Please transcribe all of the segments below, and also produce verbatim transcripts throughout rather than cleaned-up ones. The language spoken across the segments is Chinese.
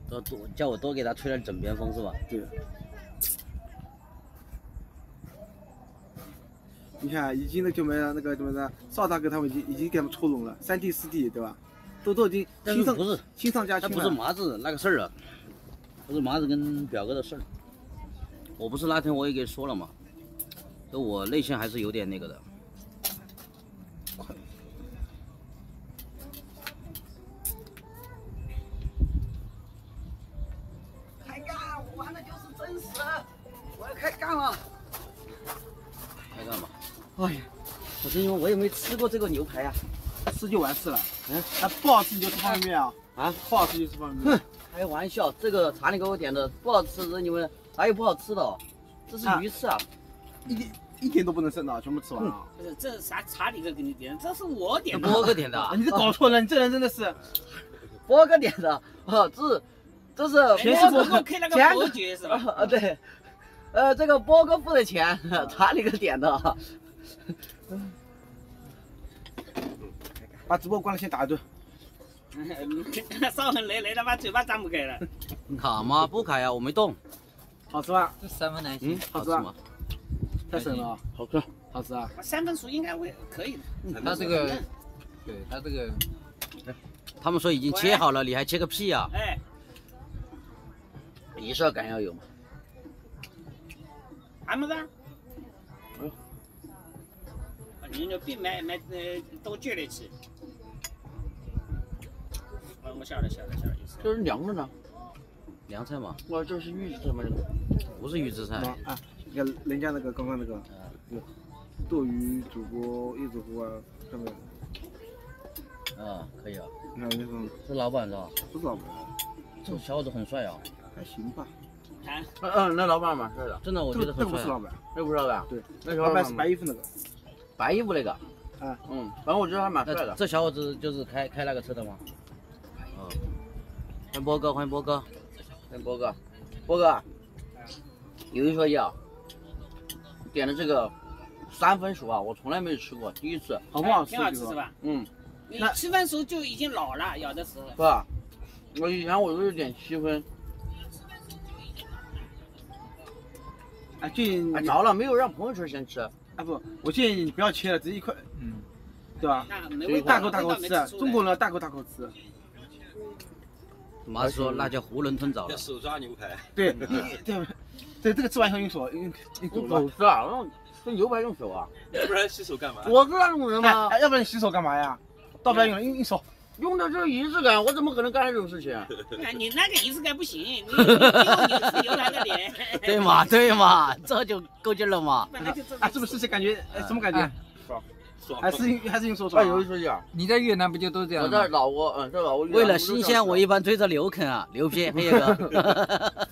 多多叫我多给他吹点枕边风是吧？ 对。你看，已经那叫什么那个什么的，邵大哥他们已经已经给他们戳拢了，三弟四弟对吧？都都已经亲上不是亲上加亲了。 那不是麻子那个事儿了，不是麻子跟表哥的事儿。我不是那天我也给说了嘛，就我内心还是有点那个的。 开干，我玩的就是真实，我要开干了。 开干吧。 哎呀， 可是因为我也没吃过这个牛排啊， 吃就完事了。嗯，那不好吃你就吃方便面啊。啊，不好吃就吃方便面。 哼，开玩笑，这个茶你给我点的不好吃，你们哪有不好吃的哦？这是鱼翅啊， 一点一点都不能剩的，全部吃完了。 不是，这啥茶你哥给你点，这是我点的。 波哥点的， 你这搞错了，你这人真的是。 波哥点的，哦，这这是全是波哥开那个伯爵是吧？ 啊，对，呃，这个波哥付的钱，茶你哥点的。 把直播关了，先打一顿。 烧很累，累到把嘴巴张不开了。 卡吗？不开呀，我没动。 好吃吧？ 这三分难行， 嗯，好吃吗？太省了， 好吃， 好吃啊！ 三分熟应该会可以的。 他这个，对他这个， 他们说已经切好了，你还切个屁呀？ 哎， 仪式感要有嘛。 还没得？嗯。你那别买买呃多卷来吃。我我晓得晓得晓得意思。 这是凉的呢。凉菜嘛，哇，这是预制菜吗？这个不是预制菜啊，你看人家那个刚刚那个，有斗鱼主播叶子湖啊，看没有？ 啊，可以啊。 你看那种是老板是吧？ 不是老板， 这个小伙子很帅啊。 还行吧。 啊， 嗯嗯，那老板蛮帅的，真的，我觉得很帅。 那不是老板， 那不是老板。 对，那老板是白衣服那个。 白衣服那个。 啊， 嗯，反正我觉得还蛮帅的。这小伙子就是开开那个车的吗？哦。欢迎波哥，欢迎波哥。波哥，波哥，有一说一啊，点的这个三分熟啊，我从来没有吃过，第一次， 好不好吃？ 挺好吃是吧？ 嗯， 你七分熟就已经老了，有的时候。 是吧？我以前我都是点七分。 啊，建议着了，没有让朋友圈先吃。 啊不，我建议你不要切了，直接一块，嗯，对吧？ 那大口大口吃，中国人大口大口吃。 妈说那叫囫囵吞枣了。 手抓牛排。 对，对，对，这个吃完以后用手用用手吃啊，这牛排用手啊？ 要不然洗手干嘛？ 我是那种人吗？ 要不然洗手干嘛呀？倒不要用，用用手。 用的这仪式感，我怎么可能干这种事情？ 你那个仪式感不行，你用牛牛排的脸。 对嘛对嘛，这就够劲了嘛。 啊，是不是感觉什么感觉？ 爽。 还是还是用手抓？ 有一说一啊， 你在越南不就都这样？ 我在老挝，嗯，在老挝。为了新鲜，我一般追着牛啃啊，牛皮黑叶哥。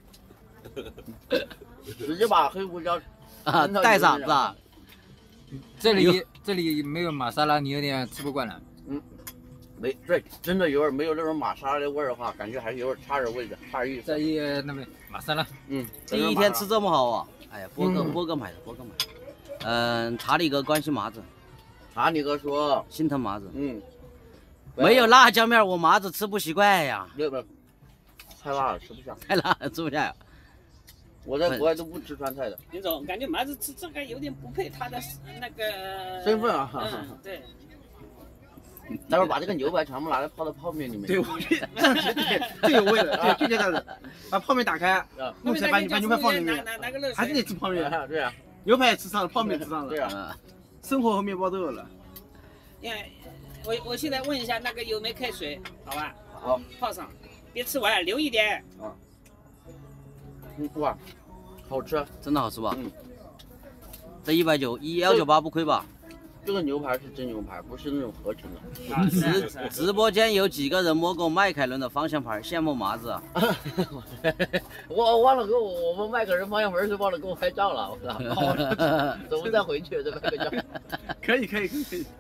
直接把黑胡椒啊带上是吧？ 这里这里没有玛莎拉，你有点吃不惯了。 嗯，没对，真的有点没有那种玛莎拉的味儿的话，感觉还是有点差点味的，差点意思。 在一那边玛莎拉， 嗯，第一天吃这么好啊！哎呀，波哥波哥买的，波哥买的。嗯，查理哥关心麻子。查理哥说心疼麻子，嗯，没有辣椒面，我麻子吃不习惯呀。没有没有，太辣了，吃不下。太辣了，吃不下呀。我在国外都不吃川菜的。 林总，感觉麻子吃这个有点不配他的那个身份啊。 嗯，对。 待会儿把这个牛排全部拿来泡到泡面里面。 对，我觉得这样对，最有味了，对，就这样子，把泡面打开，弄起来把把牛排放里面，还是得吃泡面。 对啊， 牛排也吃上了，泡面吃上了。 对啊。生活和面包都有了。 因为我我现在问一下那个有没开水，好吧？ 好， 泡上，别吃完，留一点。 啊。嗯，哇，好吃，真的好吃吧？嗯。这一百九一幺九八不亏吧？这个牛排是真牛排，不是那种合成的。直直播间有几个人摸过迈凯伦的方向盘，羡慕麻子啊！我忘了给我我们迈凯伦方向盘是忘了给我拍照了，我操！怎么再回去再拍个照？ 可以可以可以可以。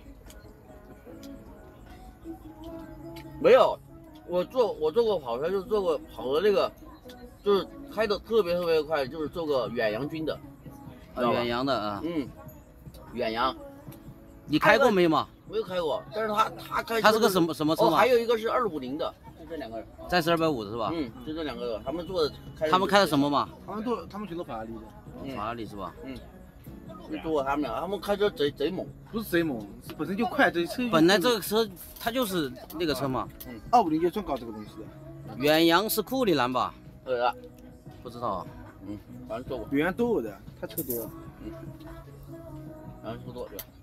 没有，我坐我坐过跑车，就是坐过跑的那个，就是开的特别特别快，就是坐过远洋军的。啊，远洋的啊。嗯，远洋。你开过没有嘛？没有开过，但是他他开他是个什么什么车嘛？还有一个是二五零的， 就这两个人。 再是二百五的是吧？ 嗯，就这两个人，他们做的。 他们开的什么嘛？ 他们都他们全都法拉利的。 嗯、 法拉利是吧？ 嗯。就多他们俩，他们开车贼贼猛。 不是贼猛，是本身就快，这车。 本来这个车它就是那个车嘛。 嗯。二五零就专搞这个东西的。 远洋是库里南吧？ 对的。 不知道啊。 嗯，反正做过。 远洋都有的，他车多。 嗯。反正车多对吧？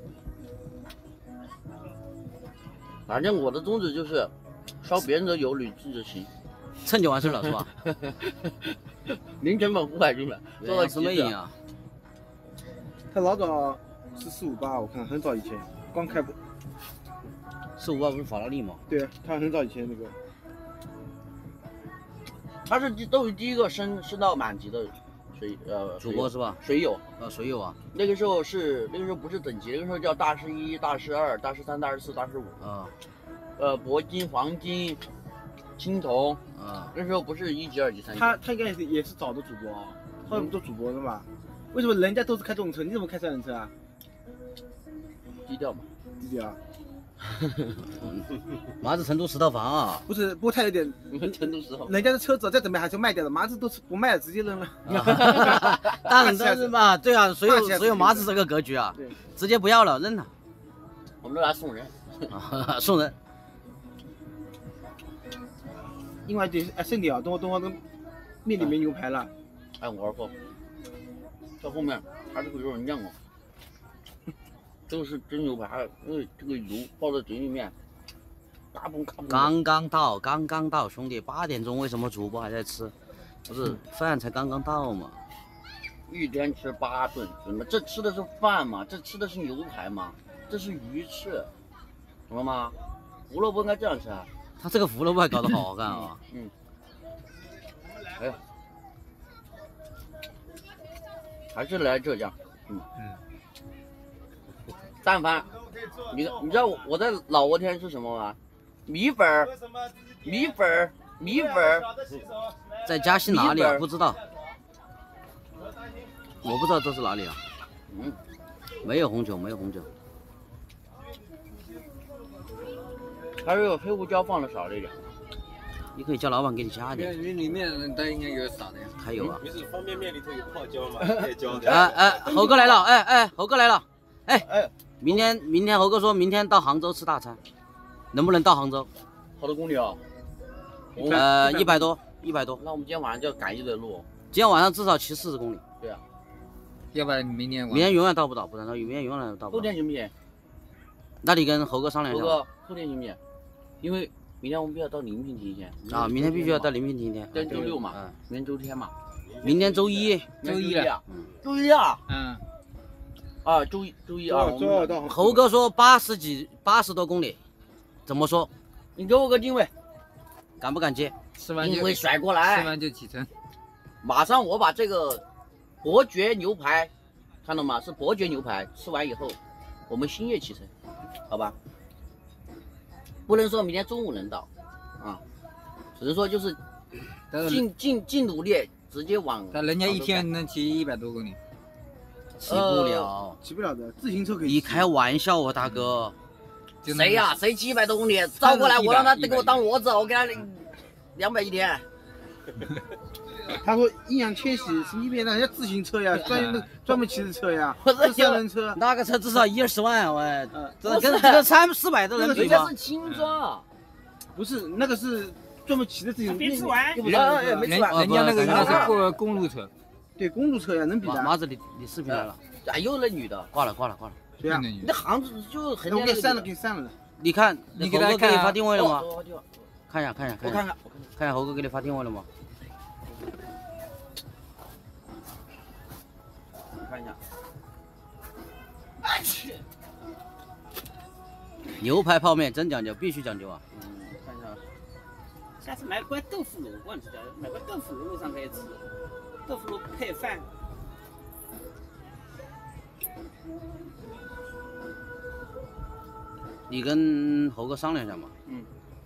反正我的宗旨就是烧别人的油，履自己的行， 蹭就完事了是吧？ 零成本五百均了，做到什么瘾啊？ 他老早是四五八，我看很早以前刚开不。 四五八不是法拉利吗？ 对，他很早以前那个。 他是都是第一个升升到满级的水呃主播是吧？ 水友呃水友啊。 那个时候是那个时候不是等级，那个时候叫大师一、大师二、大师三、大师四、大师五啊。 呃，铂金、黄金、青铜啊。 那时候不是一级、二级、三级。 他他应该也是也是早的主播啊，后来不做主播的嘛？为什么人家都是开这种车，你怎么开三轮车啊？ 低调嘛， 低调。 麻子成都石头房啊， 不是，不过他有点成都石头， 人家的车子再怎么样还是卖掉的，麻子都不卖了，直接扔了。 当然但是嘛，对啊，所有所有麻子这个格局啊，直接不要了，扔了。 我们都来送人， 送人。 另外就是哎，兄弟啊，等会等会等面里没牛排了。 哎，我二哥，在后面还是会有人让我。这个是真牛排，因为这个油泡在嘴里面，嘎嘣嘎嘣。 刚刚到，刚刚到，兄弟，八点钟为什么主播还在吃？不是饭才刚刚到嘛？ 一天吃八顿，什么？这吃的是饭吗？这吃的是牛排吗？这是鱼翅，懂了吗？胡萝卜应该这样吃啊。 他这个胡萝卜还搞得好好看啊！ 嗯。哎，还是来浙江，嗯嗯。但凡你你知道我在老挝天是什么吗？米粉儿，米粉儿，米粉儿。 在嘉兴哪里啊？不知道。我不知道这是哪里啊。嗯。没有红酒，没有红酒。 还是有黑胡椒放的少了一点。 你可以叫老板给你加点。 因为里面它应该有少的呀。还有啊。 没事，方便面里头有泡椒嘛，带椒的。 哎哎，猴哥来了！哎哎，猴哥来了！哎哎。明天，明天猴哥说明天到杭州吃大餐，能不能到杭州？ 好多公里啊？ 呃，一百多，一百多。 那我们今天晚上就要赶一段路。 今天晚上至少骑四十公里。 对啊。 要不然明天明天永远到不到，不然说明天永远到不到。 后天行不行？ 那你跟猴哥商量一下。 猴哥，后天行不行？因为明天我们必须要到临平停一天。 啊，明天必须要到临平停一天。 今天周六嘛，嗯，明天周天嘛。 明天周一， 周一了。嗯，周一啊。嗯。啊，周一周一啊， 周二到。 猴哥说八十几八十多公里，怎么说？ 你给我个定位， 敢不敢接？ 吃完定位甩过来， 吃完就启程。 马上我把这个伯爵牛排，看到吗？是伯爵牛排，吃完以后，我们星夜启程，好吧？不能说明天中午能到，啊，只能说就是尽尽尽努力，直接往。 但人家一天能骑一百多公里。骑不了、呃， 骑不了的，自行车可以。 你开玩笑啊，大哥！ 谁呀、啊？谁骑一百多公里？招过来，我让他给我当骡子，我给他两百一天。 他说阴阳千玺是一边的，人家自行车呀，专门专门骑的车呀，是三轮车。 那个车至少一二十万，我这跟这个三四百的人比吗？ 人家是轻装， 不是那个是专门骑的自行车。 别吃完， 没吃完， 人人家那个应该是公公路车。 对，公路车呀，能比的。 麻子，你你视频来了？ 哎，又那女的， 挂了挂了挂了。 对呀， 你那行子就很。 我给删了，给删了。 你看，你给他给你发定位了吗？看一下看一下， 我看看， 看一下猴哥给你发定位了吗？ 看一下。 我去。 牛排泡面真讲究，必须讲究啊！ 嗯，看一下。 下次买块豆腐乳，忘记了，买块豆腐乳路上可以吃。豆腐乳配饭。 你跟猴哥商量一下嘛。 嗯。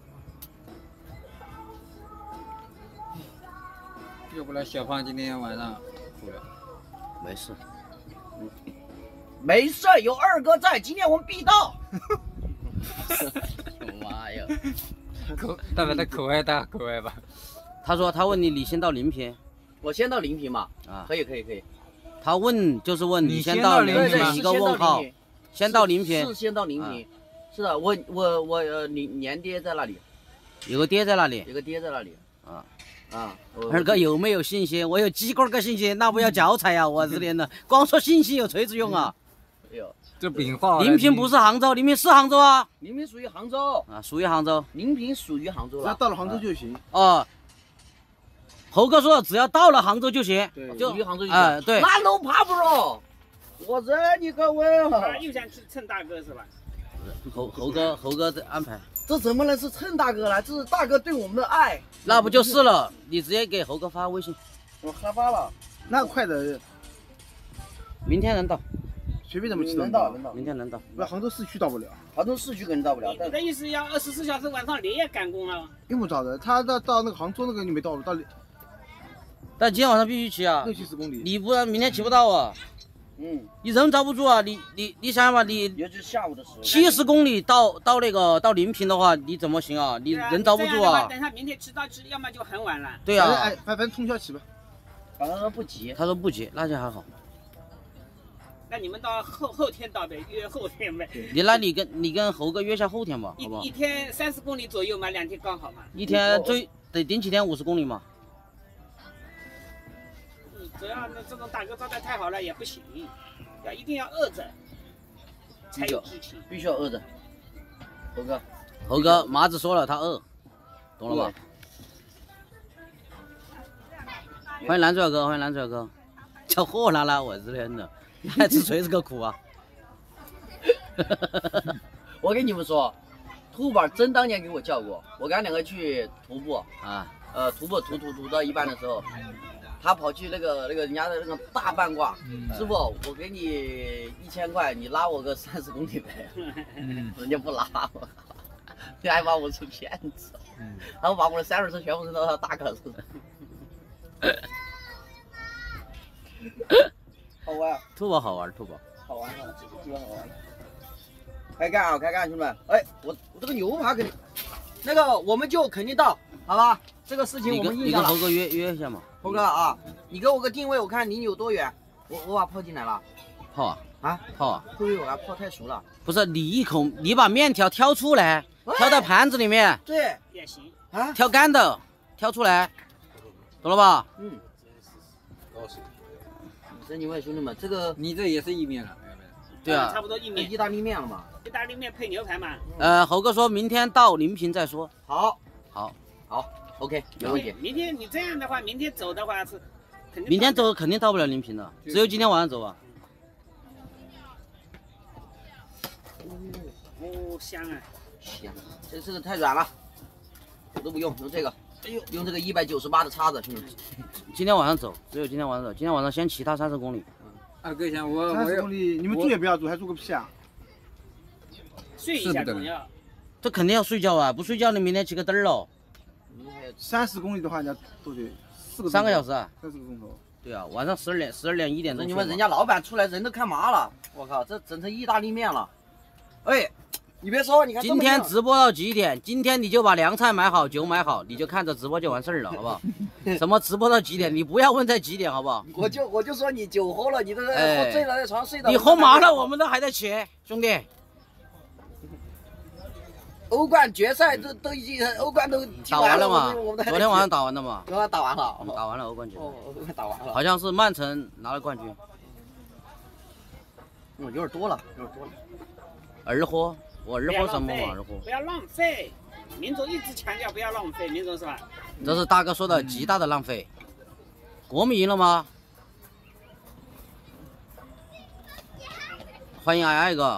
要不然小胖今天晚上出了。没事。 嗯。没事，有二哥在，今天我们必到。 妈呀！ 口代表他口味大，口味吧。 他说他问你，你先到临平我先到临平嘛， 啊？ 可以可以可以。 他问就是问你先到先到临平临平一个问号，先到临平是先到临平，是的，我我我呃年年爹在那里， 有个爹在那里有个爹在那里啊。 啊， 二哥有没有信息？我有几个个信息，那不要教材呀！我日天的，光说信息有锤子用啊！ 哎呦， 这饼画。 临平不是杭州，临平是杭州啊！ 临平属于杭州啊，属于杭州。 临平属于杭州了， 只要到了杭州就行。 哦，猴哥说只要到了杭州就行， 就属于杭州就行。 哎， 对。 那都怕不着，我认你个位啊！ 又想去蹭大哥是吧？ 猴猴哥，猴哥的安排。 这怎么能是蹭大哥呢？这是大哥对我们的爱。 那不就是了？你直接给猴哥发微信。 我发发了。 那快的， 明天能到。 随便怎么骑能到，能到。 明天能到。 那杭州市区到不了。 杭州市区肯定到不了。 你的意思要二十四小时晚上连夜赶工啊？ 用不着的，他到到那个杭州那个你没到，到但今天晚上必须骑啊， 六七十公里。 你不然明天骑不到啊。 嗯， 你人遭不住啊！你你你想想吧，你尤其是下午的时候， 七十公里到到那个到临平的话，你怎么行啊？你人遭不住啊！ 等他明天骑到骑，要么就很晚了。 对啊， 哎，反正通宵骑吧。 反正不急。 他说不急，那就还好。 那你们到后后天到呗，约后天呗。 你那你跟你跟猴哥约下后天吧，好不好？ 一天三十公里左右嘛，两天刚好嘛。 一天最得顶几天五十公里嘛。 主要那这种大哥招待太好了也不行，要一定要饿着才有激情， 必须要饿着。猴哥， 猴哥，麻子说了他饿，懂了吧？欢迎蓝嘴哥，欢迎蓝嘴哥，叫货拉拉，我日天的，还吃锤子个苦啊！ 我跟你们说，兔宝真当年给我叫过，我跟他两个去徒步啊， 呃，徒步徒徒徒到一半的时候。他跑去那个那个人家的那个大半挂，嗯、师傅，我给你一千块，你拉我个三十公里呗。嗯、人家不拉我，你还把我是骗子，嗯、然后把我的三轮车全部扔到他大卡上。好玩， 兔宝好玩，兔宝好玩啊，这个好玩。开干啊，开干，兄弟们！哎，我我这个牛排肯定，那个我们就肯定到，好吧？这个事情我们印象了。 你跟猴哥约约一下嘛。 猴哥啊，你给我个定位，我看离你有多远。我我把泡进来了。 泡啊？ 啊？ 泡啊？ 会不会我给它泡太熟了？ 不是，你一口你把面条挑出来，挑到盘子里面。 对， 也行。 啊？ 挑干的，挑出来，懂了吧？ 嗯。所以你问兄弟们，这个你这也是意面了。 对啊， 差不多意面， 意大利面了嘛？ 意大利面配牛排嘛。 呃，猴哥说明天到临平再说。 好， 好， 好 ，OK， 没问题。 明天你这样的话，明天走的话是肯定。 明天走肯定到不了临平的，只有今天晚上走吧。 哦哦，香啊！ 香，这这个太软了，我都不用，用这个。哎呦，用这个一百九十八的叉子，兄弟。 今天晚上走，只有今天晚上走。今天晚上先骑他三十公里。 二哥想我三十公里，你们住也不要住，还住个屁啊！ 睡一下总要。 这肯定要睡觉啊！不睡觉你明天骑个嘚儿喽。 三十公里的话，你要多久？四个三个小时啊？ 三四个钟头。 对啊，晚上十二点、十二点、一点钟。 你们人家老板出来人都看麻了，我靠，这整成意大利面了。哎，你别说，你看今天直播到几点？今天你就把凉菜买好，酒买好，你就看着直播就完事儿了，好不好？什么直播到几点？你不要问在几点，好不好？ 我就我就说你酒喝了，你都喝醉了，在床睡的。 你喝麻了，我们都还在骑，兄弟。 欧冠决赛都都已经欧冠都打完了嘛？昨天晚上打完了嘛？ 昨天打完了， 打完了欧冠决赛。 哦，欧冠打完了。 好像是曼城拿了冠军。 嗯，有点多了，有点多了。 儿喝，我儿喝什么嘛？儿喝。 不要浪费，民总一直强调不要浪费，民总是吧？ 这是大哥说的极大的浪费。国米赢了吗？欢迎矮矮哥。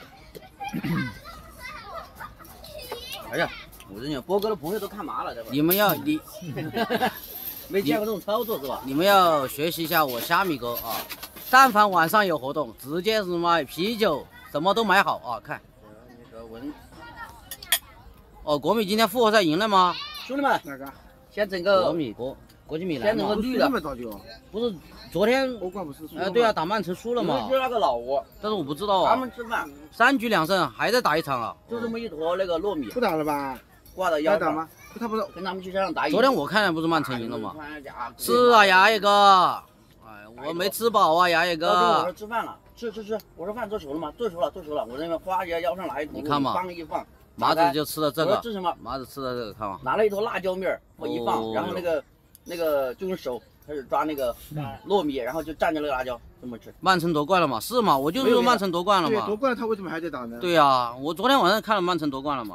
哎呀，我跟你讲，波哥的朋友都看麻了，对吧？ 你们要你没见过这种操作是吧？ 你们要学习一下我虾米哥啊！但凡晚上有活动，直接是买啤酒，什么都买好啊！看， 那个文， 哦，国米今天复活赛赢了吗？ 兄弟们， 哪个？ 先整个国米国国际米兰先整个绿的， 不是昨天欧冠不是输了吗？ 呃，对啊，打曼城输了嘛。 就那个老挝， 但是我不知道啊。 他们吃饭三局两胜，还在打一场啊。 就这么一坨那个糯米。 不打了吧？ 挂到腰上。 打吗？他不是跟他们去山上打野。 昨天我看见不是曼城赢了吗？ 啊是啊，牙爷哥，哎，我没吃饱啊，牙爷我哥。 说吃饭了，吃吃吃。我说饭做熟了吗？做熟了，做熟了。我那边哗腰腰上拿一桶， 你看嘛放一放。 麻子就吃了这个。 我说这什么？ 麻子吃了这个，看嘛。 拿了一坨辣椒面儿，我一放， 哦、 然后那个那个就用手开始抓那个糯米，然后就蘸着那个辣椒这么吃。 曼城夺冠了嘛？是嘛？我就说曼城夺冠了嘛。 对，夺冠他为什么还在打呢？ 对呀、啊，我昨天晚上看了曼城夺冠了嘛。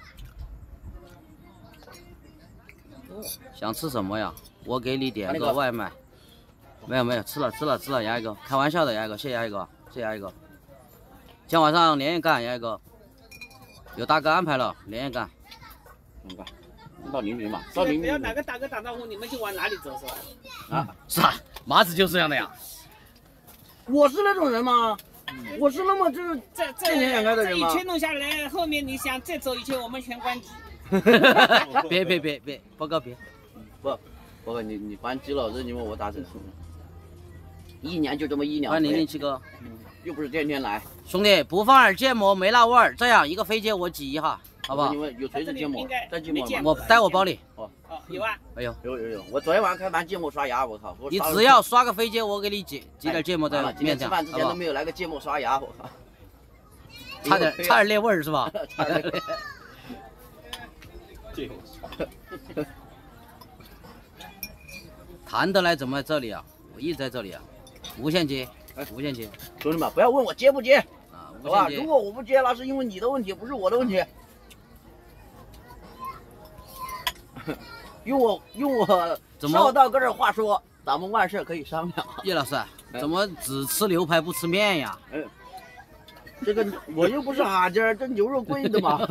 想吃什么呀？我给你点个外卖。没有没有，吃了吃了吃了，牙一哥，开玩笑的，牙一哥，谢谢牙一哥，谢谢牙一哥。今天晚上连夜干，牙一哥，有大哥安排了，连夜干。 怎么干？到黎明嘛，到黎明。 不要哪个大哥打招呼，你们就往哪里走是吧？ 啊， 是啊，麻子就是这样的呀。 我是那种人吗？我是那么就是这这见钱眼开的这人吗？ 一圈弄下来，后面你想再走一圈，我们全关机。 别别别别，报告别。 不，报告你你关机了，这你问我咋整？一年就这么一两。 欢迎零零七哥， 又不是天天来。 兄弟，不放点芥末没那味儿。这样一个飞机我挤一下，好不好？ 你问有锤子芥末，带芥末吗？ 我带我包里。 哦哦，有啊。 哎呦， 有有有，我昨天晚上开盘芥末刷牙，我靠！ 你只要刷个飞机，我给你挤挤点芥末在面上。 吃饭之前都没有来个芥末刷牙，我靠！ 差点差点裂味儿是吧？ 差点裂。 芥末刷。 谈得来怎么在这里啊？我一直在这里啊，无限接，无限接。 兄弟们，不要问我接不接啊， 好吧？如果我不接，那是因为你的问题，不是我的问题。用我用我少道哥这话说，咱们万事可以商量。 叶老师，怎么只吃牛排不吃面呀？ 嗯，这个我又不是哈家，这牛肉贵的嘛。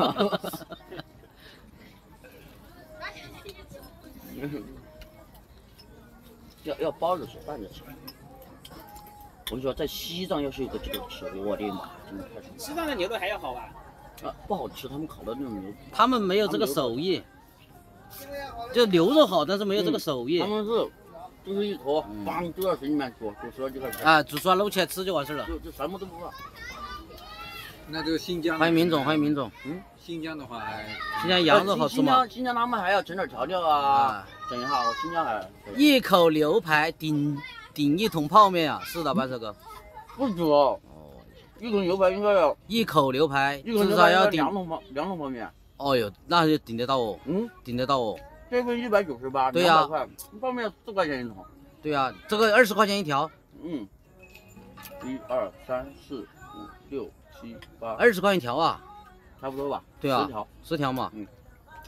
要要包着吃，拌着吃。我跟你说，在西藏要是有个这个吃，我的妈，真的太爽了。 西藏的牛肉还要好吧？ 啊，不好吃，他们烤的那种牛。 他们没有这个手艺，就牛肉好，但是没有这个手艺。 他们是就是一坨，放丢到水里面煮，煮熟了就开始。 啊，煮出来搂起来吃就完事了。 就就什么都不放。 那这个新疆， 欢迎民总，欢迎民总。 嗯，新疆的话还， 新疆羊肉好吃吗？ 新疆新疆他们还要整点调料啊，整一下。新疆还一口牛排顶顶一桶泡面啊！是的，半手哥。 不止哦，一口牛排应该要一口牛排， 至少要顶两桶泡两桶泡面。 哦哟，那就顶得到哦。 嗯， 顶得到哦。 这份一百九十八， 对呀， 泡面四块钱一桶。 对呀，这个二十块钱一条。 嗯，一二三四五六七八， 二十块一条啊， 差不多吧？ 对啊， 十条， 十条嘛。 嗯。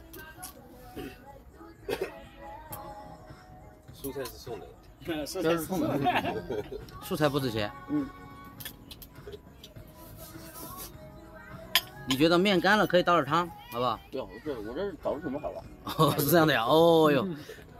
蔬菜是送的。 蔬菜是送的。 蔬菜不值钱。 嗯。 你觉得面干了可以倒点汤，好不好？ 对，我这我这早就准备好了。 哦，是这样的呀。哦哟。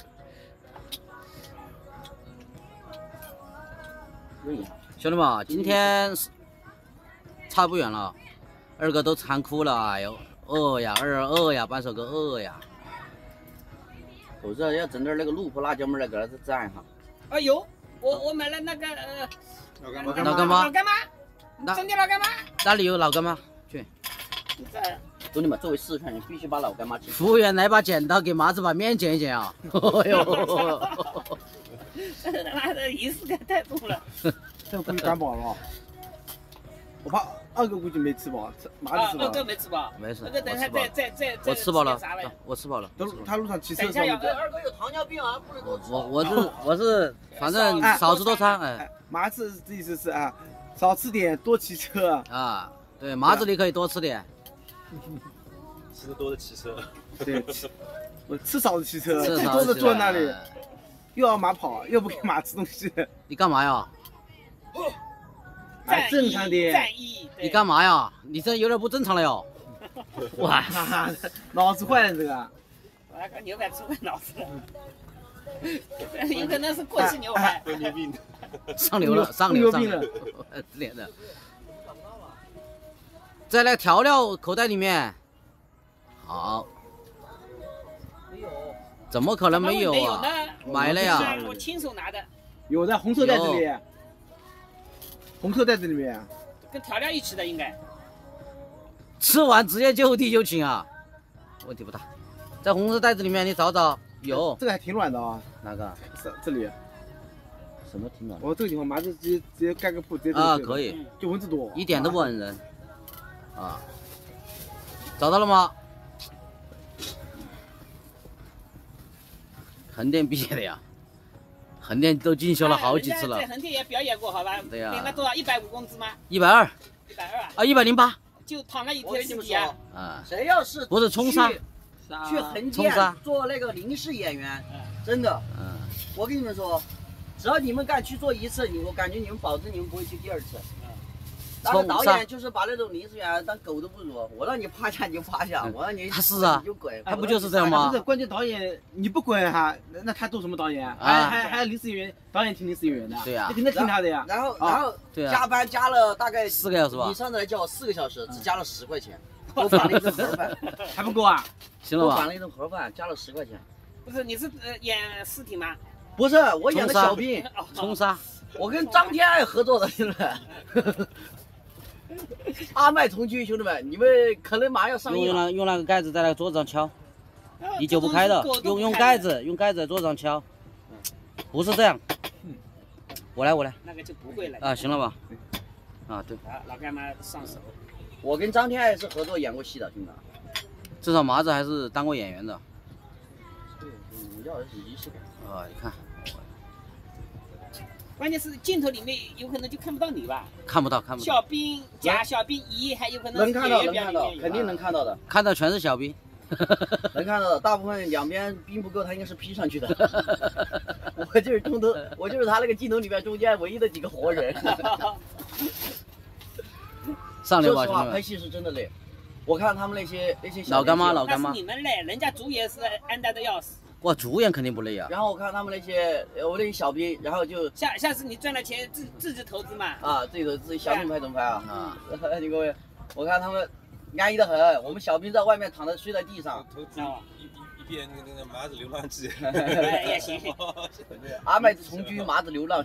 兄弟们，今天差不远了，二哥都馋哭了，哎呦，饿呀，二饿呀，半手哥饿呀。 我这要整点那个鹿婆辣椒面来给它蘸一下。 啊有，我我买了那个呃老干妈，老干妈， 老干妈，真的老干妈。 哪里有老干妈？去。 兄弟们，作为四川人，必须把老干妈吃。 服务员，来把剪刀给麻子把面剪一剪啊！哎呦， 他妈的仪式感太重了。 这估计干饱了，我怕二哥估计没吃饱，麻子吃饱。 二哥没吃饱， 没事。 二哥等下再再再再。 我吃饱了，我吃饱了。 都他路上骑车。 等一下要， 二哥有糖尿病啊，不能多吃。 我我是我是，反正少吃多餐，哎。 麻子的意思是啊，少吃点，多骑车。 啊，对，麻子你可以多吃点。 吃的多的骑车。 对，我吃少的骑车， 吃多的坐那里。又要马跑，又不给马吃东西。 你干嘛呀？ 哎，正常点。 战役。 你干嘛呀？你这有点不正常了哟。哇， 脑子坏了这个。 我个牛排吃坏脑子了。有可能是过期牛排。 会牛病。 上流了，上流上流。脸的。在那个调料口袋里面。好。怎么可能没有啊？买了呀！ 我亲手拿的。 有在红色袋子里。红色袋子里面。 跟调料一起的应该。 吃完直接就地就寝啊！ 问题不大。在红色袋子里面你找找，有这个还挺软的啊， 哪个？ 这这里， 什么挺软？ 我这个地方麻子直接直接盖个布，直接啊，可以， 就蚊子多， 一点都不蚊人。啊，找到了吗？横店毕业的呀，横店都进修了好几次了。 在横店也表演过，好吧？ 对呀。 领了多少？一百五工资吗？ 一百二。 一百二啊？ 啊，一百零八。 就躺了一我跟你们天尸体啊！ 说， 啊， 谁要是不是冲杀， 去横店做那个临时演员，真的， 嗯， 我跟你们说，只要你们敢去做一次，你我感觉你们保证你们不会去第二次。那个导演就是把那种临时演员当狗都不如，我让你趴下你就趴下，我让你他是啊， 你就滚， 他不就是这样吗？ 不是，关键导演你不滚哈，那那他做什么导演？还还还临时演员，导演听临时演员的， 对呀， 你肯定听他的呀。 然后然后加班加了大概四个小时吧， 你上次来叫我四个小时，只加了十块钱，多返了一顿盒饭， 还不够啊？ 行了吧？ 多返了一顿盒饭，加了十块钱。 不是，你是呃演尸体吗？ 不是，我演的小兵， 冲杀。 我跟张天爱合作的，兄弟们。阿麦同居，兄弟们，你们可能马上要上映了。 用那用那个盖子在那个桌子上敲，你揪不开的。用用盖子，用盖子在桌子上敲，不是这样。我来，我来。 那个就不会了。 啊，行了吧？啊，对。 啊，老干妈上手。 我跟张天爱是合作演过戏的，兄弟。 至少麻子还是当过演员的。 对，我要的是仪式感。 啊，你看。 关键是镜头里面有可能就看不到你吧？ 看不到，看不到。 小兵甲、小兵乙还有可能能看到，能看到，肯定能看到的。 看到全是小兵， 能看到的。大部分两边兵不够，他应该是劈上去的。我就是中途，我就是他那个镜头里面中间唯一的几个活人。 上流吧， 说实话，拍戏是真的累。我看他们那些那些老干妈，老干妈。 那是你们累，人家主演是安待的要死。 哇，主演肯定不累啊。 然后我看他们那些我那些小兵，然后就下下次你赚了钱自自己投资嘛。 啊，自己投自己想怎么拍怎么拍啊。啊，你各位，我看他们安逸的很，我们小兵在外面躺着睡在地上。 投资一一一遍那个那个麻子流浪记。 也行。 阿麦子从军，麻子流浪。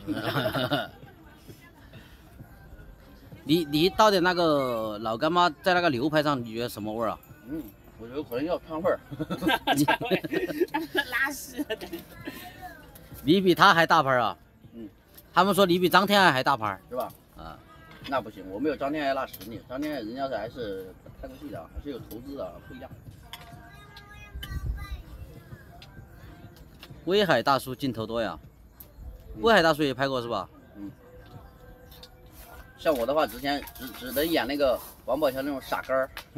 你你到底那个老干妈在那个牛排上，你觉得什么味儿啊？ 嗯。我觉得可能要串味儿， 串味儿，拉屎。 你比他还大牌啊！嗯，他们说你比张天爱还大牌， 是吧？啊，那不行，我没有张天爱那实力。张天爱人家是还是拍过戏的，还是有投资的，不一样。 威海大叔镜头多呀，威海大叔也拍过是吧？ 嗯。像我的话，之前只只能演那个王宝强那种傻根儿。嗯。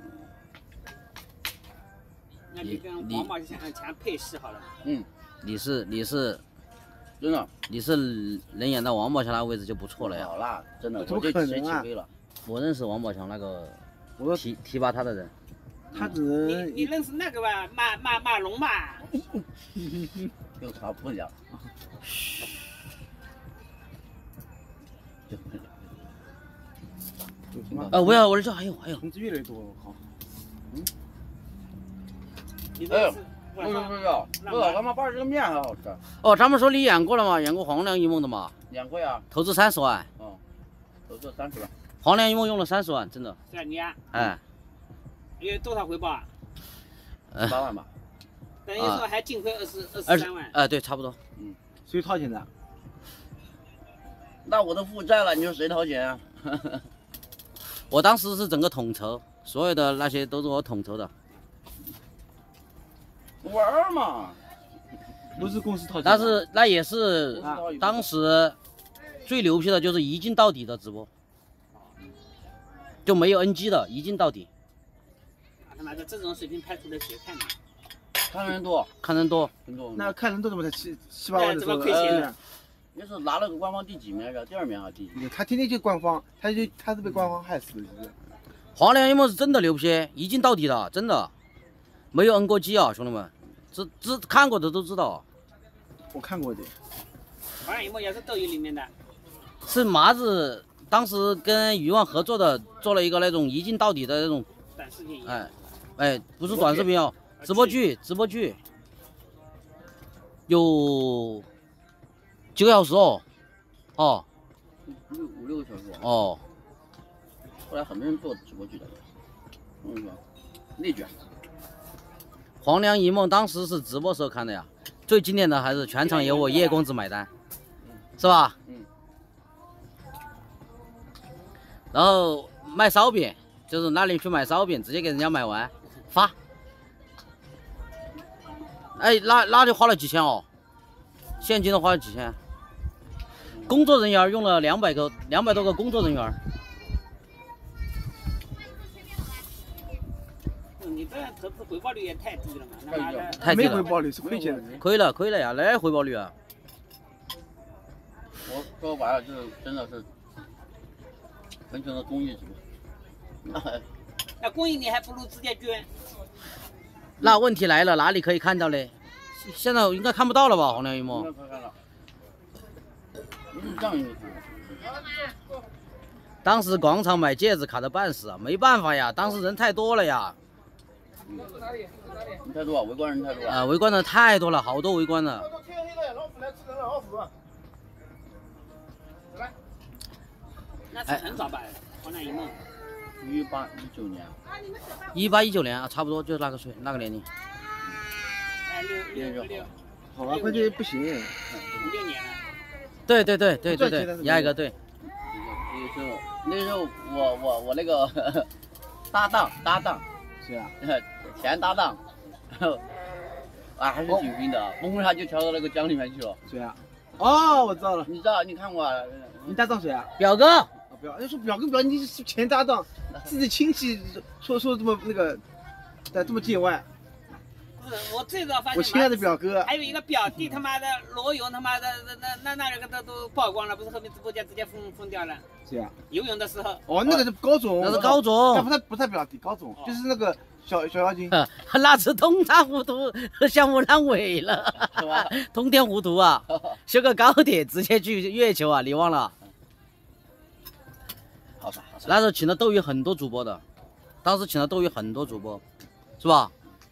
那你跟王宝强强配戏好了。 嗯， 你是你是， 真的， 你是能演到王宝强那个位置就不错了呀。 好啦，真的， 怎么可能啊？ 我认识王宝强那个， 我提提拔他的人。 他只能你你认识那个吧？马马马龙嘛？ 又查不了。 呃，我要我这还有还有， 同志越来越多了，我靠。 嗯。 你认识？ 不是不是，不是，他妈拌这个面还好吃。 哦，他们说你演过了嘛？演过《黄粱一梦》的嘛？ 演过呀。 投资三十万。 哦，投资三十万。《 黄粱一梦》用了三十万，真的。 是啊，你啊。 哎。 有多少回报啊？ 十八万吧。 等于说还净亏二十二十三万。 哎，对，差不多。 嗯。谁掏钱的？ 那我都负债了，你说谁掏钱啊？ 我当时是整个统筹，所有的那些都是我统筹的。 玩嘛， 不是公司掏钱。 但是那也是当时最牛批的，就是一镜到底的直播，就没有 N G 的，一镜到底。 他妈的，这种水平拍出来谁看呢？ 看人多， 看人多， 人多。 那看人多怎么才七七八万的？ 怎么亏钱呢？那是拿了个官方第几名来着？第二名还是第几？ 他天天就官方，他就他是被官方害死的。 黄粱一梦是真的牛批，一镜到底的，真的，没有 N 过机啊，兄弟们，知知看过的都知道。 我看过的。 黄粱一梦也是抖音里面的。 是麻子当时跟余旺合作的，做了一个那种一镜到底的那种短视频。 哎哎，不是短视频哦，直播剧，直播剧，有。九个小时哦，哦， 六五六个小时哦。 后来很多人做直播剧的，嗯，内卷。 黄粱一梦当时是直播时候看的呀，最经典的还是全场由我叶公子买单，是吧？ 嗯。 然后卖烧饼，就是哪里去买烧饼，直接给人家买完发。哎，那那就花了几千哦，现金都花了几千。工作人员用了两百个，两百多个工作人员。 你这投资回报率也太低了嘛，他妈的。 太低了。 没回报率是亏钱的。 亏了，亏了呀，那回报率啊！ 我说白了就是真的是纯纯的公益组。 那公益你还不如直接捐。 那问题来了，哪里可以看到嘞？现在应该看不到了吧？黄粱一梦。 看看了。这样你看。 当时广场买戒指卡的半死啊，没办法呀，当时人太多了呀。 嗯、人太多啊，围观人太多啊。 啊，围观的太多了，好多围观的。 那是很早吧，黄粱一梦。 一八一九年。 一八一九年啊，差不多就是那个岁那个年龄。 哎，六六六。 好吧，关键不行。 五六年了。 对对对对对对，压一个对。 那时候那时候我我我那个呵呵搭档搭档是啊， 前搭档，啊还是挺拼的，嘣一下就跳到那个江里面去了。 谁啊？哦，我知道了， 你知道你看过啊？ 你搭档谁啊？ 表哥。 啊表，要说表哥表，你是前搭档，自己亲戚说说这么那个，在这么见外。 不是，我最早发现。 我亲爱的表哥。 还有一个表弟他妈的罗勇他妈的那那那两个都都曝光了，不是后面直播间直接封封掉了。 谁啊？ 游泳的时候。 哦，那个是高中。 那是高中。 那不是不是表弟，高中就是那个小小妖精。 那是通差糊涂，项目烂尾了，通天糊涂啊！修个高铁直接去月球啊！你忘了？ 好傻好傻。 那时候请了斗鱼很多主播的，当时请了斗鱼很多主播，是吧？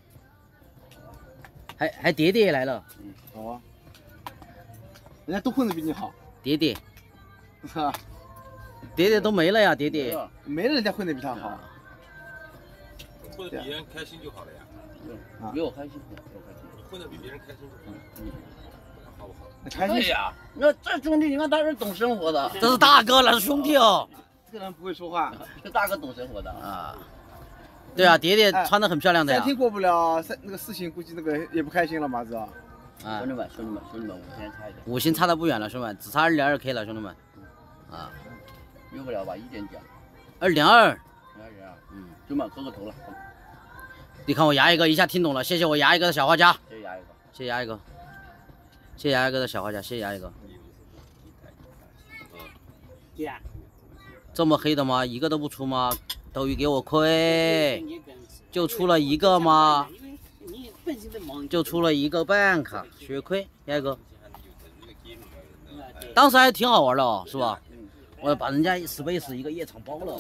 还还蝶蝶也来了。 嗯，好啊。人家都混得比你好。 蝶蝶。 哈。 蝶蝶都没了呀，蝶蝶。 没了，人家混得比他好。 混得比别人开心就好了呀。 嗯，比我开心，比我开心。 混得比别人开心就好了。嗯。好不好？ 那开心呀。那这兄弟，你看他是懂生活的。 这是大哥，那是兄弟哦。 这个人不会说话， 这大哥懂生活的啊。 对啊，蝶蝶穿的很漂亮的呀。 三天过不了，三那个事情估计那个也不开心了，马子啊。 兄弟们，兄弟们，兄弟们，五星差一点。 五星差的不远了，兄弟们，只差二点二 K 了，兄弟们。啊。 约不了吧？一点几。 二点二。 二点二。嗯。兄弟们，磕个头了。 你看我牙一哥一下听懂了，谢谢我牙一哥的小画家。 谢谢牙一哥。 谢谢牙一哥。谢谢牙一哥的小画家，谢谢牙一哥。 对呀。 这么黑的吗？一个都不出吗？斗鱼给我亏，就出了一个吗？就出了一个半卡，血亏，牙哥。当时还挺好玩的哦，是吧？我把人家 Space 一个夜场包了。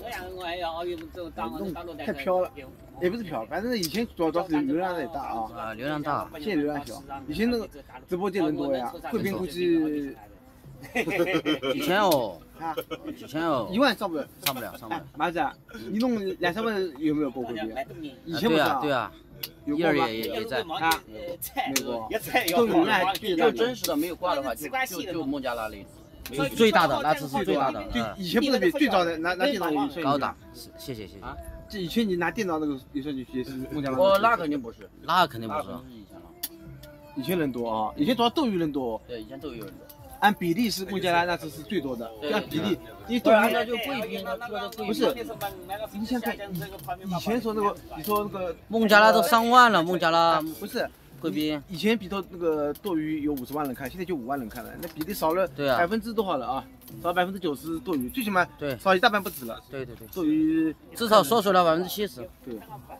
太飘了，也不是飘，反正以前主要主要是流量也大啊。 啊，流量大， 现在流量小。以前那个直播间人多呀，贵宾估计几千哦。 啊， 几千哦， 一万上不了， 上不了，上不了。 马子，你弄两三万有没有过回避？以前不是啊，对啊， 有一二也也也在啊，没过， 都有那就真实的没有挂的话，就就就孟加拉那是最大的，那只是最大的。 对，以前不是比最早的拿拿电脑也算高档，谢谢谢谢。 这以前你拿电脑那个也算进去也是孟加拉。 哦，那肯定不是， 那肯定不是。 以前人多啊，以前主要斗鱼人多。 对，以前斗鱼人多。 按比例是孟加拉那次是最多的，按比例，因为斗鱼那就贵宾， 不是，你想看以前说那个，你说那个孟加拉都上万了，孟加拉不是贵宾， 以前比斗那个斗鱼有五十万人看，现在就五万人看了，那比例少了百分之多少了啊？少百分之九十斗鱼，最起码对少一大半不止了。 对对对， 斗鱼至少缩水了百分之七十。 对，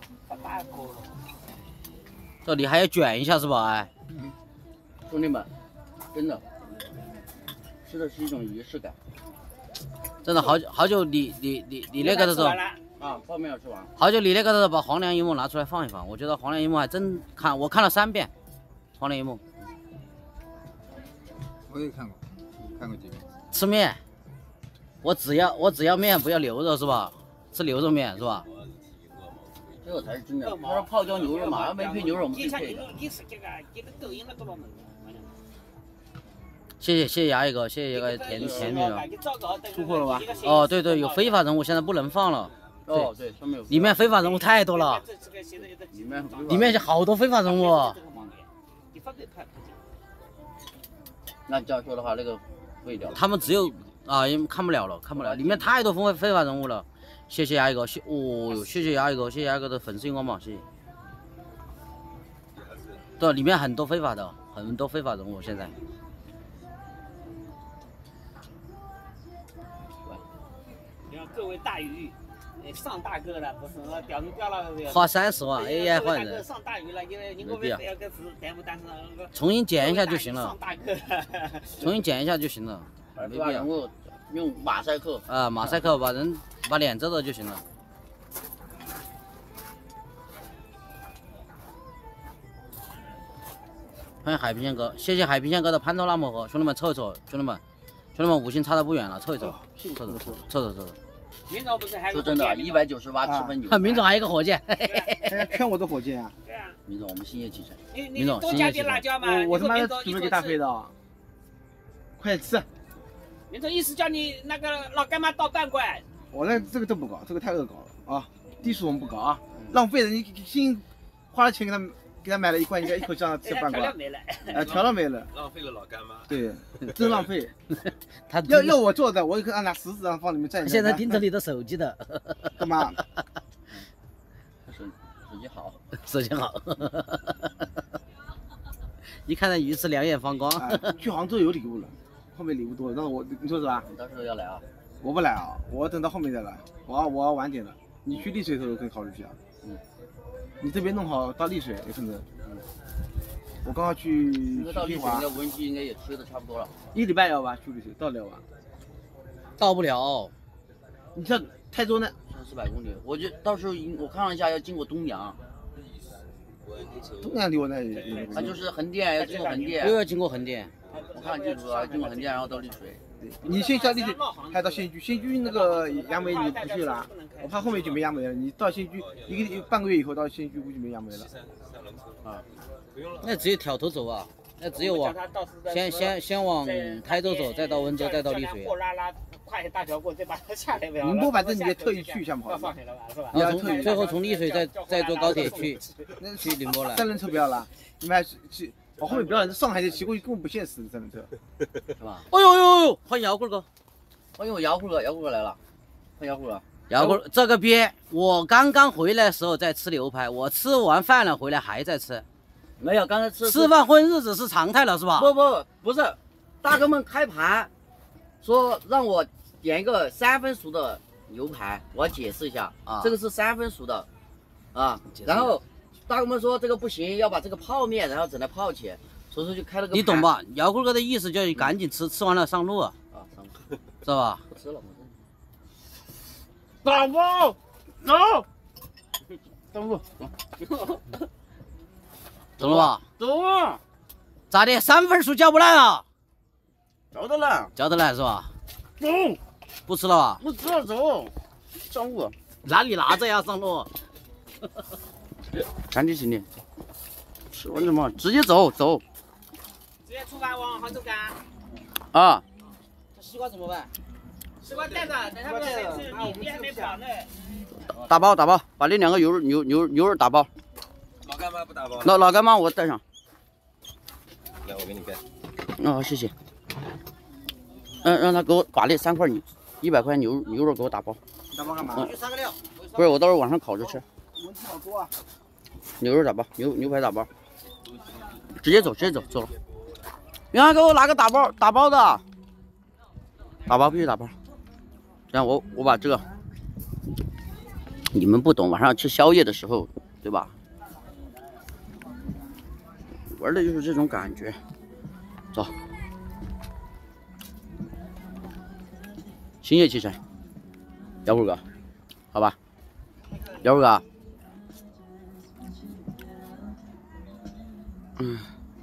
这里还要卷一下是吧？哎， 兄弟们，真的。吃的是一种仪式感， 真的好久好久你你你你那个的时候啊，泡面要吃完， 好久你那个的时候把黄粱一梦拿出来放一放，我觉得黄粱一梦还真看，我看了三遍，黄粱一梦。 我也看过，看过几遍。 吃面，我只要我只要面不要牛肉是吧？吃牛肉面是吧？ 这个才是真的。他说泡椒牛肉嘛，要没配牛肉我们可以配。 你是这个，你的抖音那多少门？ 谢谢谢谢牙一哥，谢谢一个甜甜女了。 突破了吧？ 哦，对对，有非法人物，现在不能放了。 哦，对，上面有。 里面非法人物太多了， 里面里面好多非法人物。 那这样说的话，那个会掉。 他们只有啊，因为看不了了，看不了，里面太多非非法人物了。谢谢牙一哥，谢哦，谢谢牙一哥，谢谢牙一哥的粉丝荧光棒，谢谢。对，里面很多非法的，很多非法人物现在。 各位大鱼，上大个了，不是我钓鱼钓了。 花三十万 A I 换人。 上大鱼了，因为你我们要个是单不单是重新剪一下就行了。 上大个。 重新剪一下就行了，没必要。 用马赛克啊，马赛克把人把脸遮着就行了。欢迎海平线哥，谢谢海平线哥的潘多拉魔盒，兄弟们凑一凑，兄弟们，兄弟们五星差的不远了，凑一凑，凑凑凑凑凑凑。 明总不是还说真的，一百九十八吃分牛。 明总还有一个火箭， 哎，骗我的火箭啊！ 对啊。 明总，我们兴业启程。 明总，多加点辣椒嘛。 我我他妈准备给大飞的，快吃。 明总意思叫你那个老干妈倒半罐。 我那这个都不搞，这个太恶搞了啊！低俗我们不搞啊，浪费了，你新花了钱给他给他买了一罐，应该一口气让他吃半罐。 调料没了。 哎，调料没了。 浪费了老干妈。 对，真浪费。 他要要我做的，我就让拿食指上放里面蘸。 现在盯着你的手机的。 干嘛？ 手手机好， 手机好。一看到鱼翅两眼放光。 去杭州有礼物了，后面礼物多了，那我你说是吧？ 你到时候要来啊？ 我不来啊，我等到后面再来，我要我要晚点了。你去丽水的时候可以考虑一下。嗯。你这边弄好到丽水有可能。嗯。我刚刚去。 那到丽水应该无人机应该也吃的差不多了。 一礼拜要吧？去丽水到得了吧？ 到不了。 你像泰州呢？ 三四百公里，我觉得到时候我看了一下要经过东阳。 东阳离我那里。 它就是横店要经过横店。 又要经过横店。 我看记住了，经过横店然后到丽水。 你先下丽水，还到仙居，仙居那个杨梅你不去了，我怕后面就没杨梅了。你到仙居一个半个月以后到仙居估计没杨梅了。 啊，那只有挑头走啊，那只有往先先先往台州走，再到温州，再到丽水。 跨一大条过，再把它下来。 宁波反正你得特意去一下嘛， 放开了吧，是吧？ 然后从最后从丽水再再坐高铁去去宁波来。 三轮车不要了，你们还是去。我后面不要，上海的骑过去根本不现实，三轮车， 是吧？ 哎呦呦呦！欢迎姚棍哥， 欢迎我姚棍哥，姚棍哥来了，欢迎姚棍哥。 姚棍，这个鳖，我刚刚回来的时候在吃牛排，我吃完饭了回来还在吃。 没有，刚才吃吃饭混日子是常态了，是吧？ 不不不是，大哥们开盘说让我点一个三分熟的牛排，我要解释一下啊，这个是三分熟的啊，然后。大哥们说这个不行，要把这个泡面，然后整来泡起，所以说就开了个。 你懂吧？姚棍哥的意思就是你赶紧吃，吃完了上路啊， 上路， 知道吧？ 不吃了， 打包，走，上路， 懂了吧？ 走啊！ 咋的？三分熟嚼不烂啊？ 嚼得烂， 嚼得烂是吧？ 走， 不吃了吧？ 不吃了，走，上路。 哪里拿着呀？上路。 赶紧行李，吃完怎么直接走走？ 直接出发往杭州赶。 啊。 西瓜怎么办？ 西瓜带着，等他们谁吃，你你还没跑呢。 打包打包，把那两个牛肉牛牛牛肉打包。 老干妈不打包？ 老老干妈我带上。 来，我给你盖。 哦，谢谢。嗯，让他给我把那三块牛一百块牛牛肉给我打包。 打包干嘛？ 就三个料。 不是，我到时候晚上烤着吃。 问题好多啊。 牛肉打包，牛牛排打包，直接走，直接走，走了。让他给我拿个打包打包的，打包必须打包。然后我我把这个，你们不懂，晚上吃宵夜的时候，对吧？玩的就是这种感觉。走，兴业启程，姚虎哥，好吧，姚虎哥。嗯，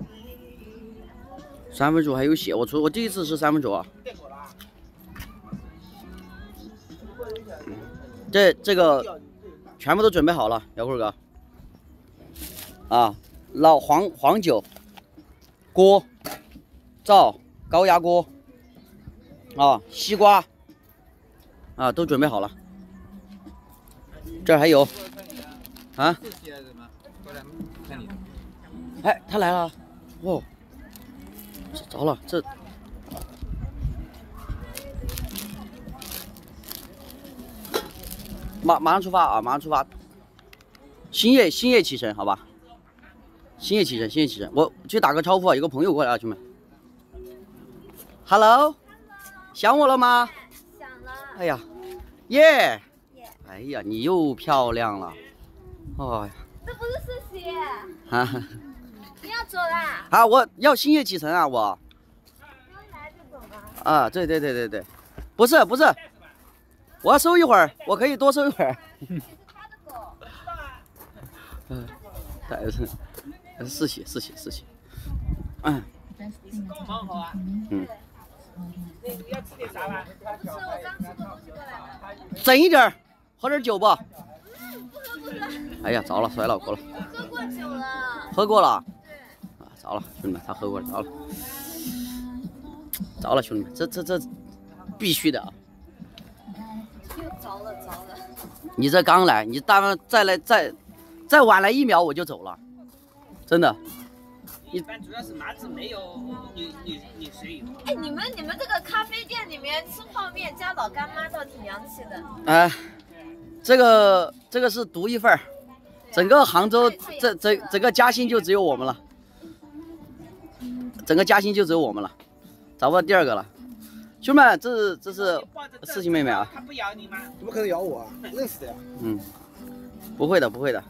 三分熟还有血，我出我第一次吃三分熟啊。这这个全部都准备好了，姚棍哥。啊，老黄黄酒、锅、灶、高压锅，啊，西瓜，啊，都准备好了。这儿还有，啊，哎，他来了，哦，着了，这。 马马上出发啊！马上出发，星夜星夜启程，好吧？星夜启程，星夜启程，我去打个招呼啊！有个朋友过来了，兄弟们。Hello， 想我了吗？ 想了。 哎呀，耶！哎呀，你又漂亮了。哎呀， 这不是实习。 哈、啊。 你要走啦？ 啊，我要星夜启程啊，我。 刚来就走了。 啊，对对对对对，不是不是。 我要收一会儿，我可以多收一会儿。嗯，带着，四喜四喜四喜。嗯。 蛮好啊。 嗯。 你要吃点啥吧？ 不吃，我刚吃过东西过来了。 整一点儿，喝点酒不？ 嗯，不喝不喝。 哎呀，着了，摔脑壳了。 喝过酒了。 喝过了。 对。 啊，着了，兄弟们，他喝过了，着了。着了，兄弟们，这这这必须的啊。 又着了着了！ 你这刚来，你大概再来再再晚来一秒我就走了，真的。 一般主要是麻子没有女女女水友。 哎，你们你们这个咖啡店里面吃泡面加老干妈倒挺洋气的。 哎、呃，这个这个是独一份儿，整个杭州这整整个嘉兴就只有我们了，整个嘉兴就只有我们了，找不到第二个了。 兄弟们，这是这是四喜妹妹啊！ 他不咬你吗？ 怎么可能咬我啊？认识的呀。 嗯，不会的，不会的。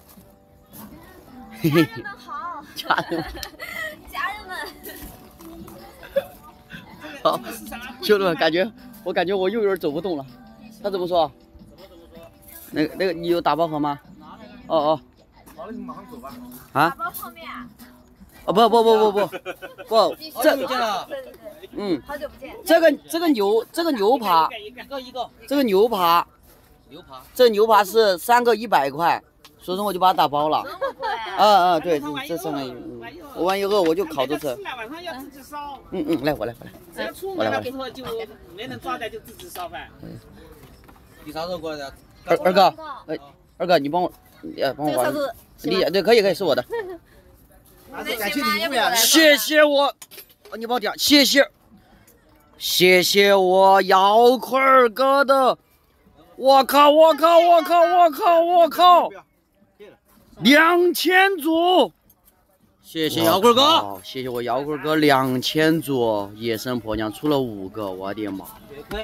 家人们好， 家人， 家人们。 好，兄弟们，感觉我感觉我又有点走不动了。他怎么说？ 怎么怎么说？ 那个那个，你有打包盒吗？哦哦。 好了，你马上走吧。 啊？ 打包泡面啊？ 哦不不不不不不，这对对对。 嗯， 好久不见。 这个这个牛这个牛扒， 一个一个， 这个牛扒， 牛扒， 这牛扒是三个一百块，所以说我就把它打包了。 这么贵啊？ 啊啊，对，这三个，嗯，我完以后我就烤着吃。 晚上要自己烧。 嗯嗯，来我来我来。 只要出门了以后就没人招待就自己烧饭。 你啥时候过来的？ 二二哥，哎，二哥你帮我，呃，帮我玩。你对，可以可以是我的。 感谢礼物呀！ 谢谢我，你帮我点，谢谢。 谢谢我姚坤儿哥的，我靠我靠我靠我靠我靠，两千组，谢谢姚坤哥，谢谢我姚坤哥两千组，野生婆娘出了五个，我的妈！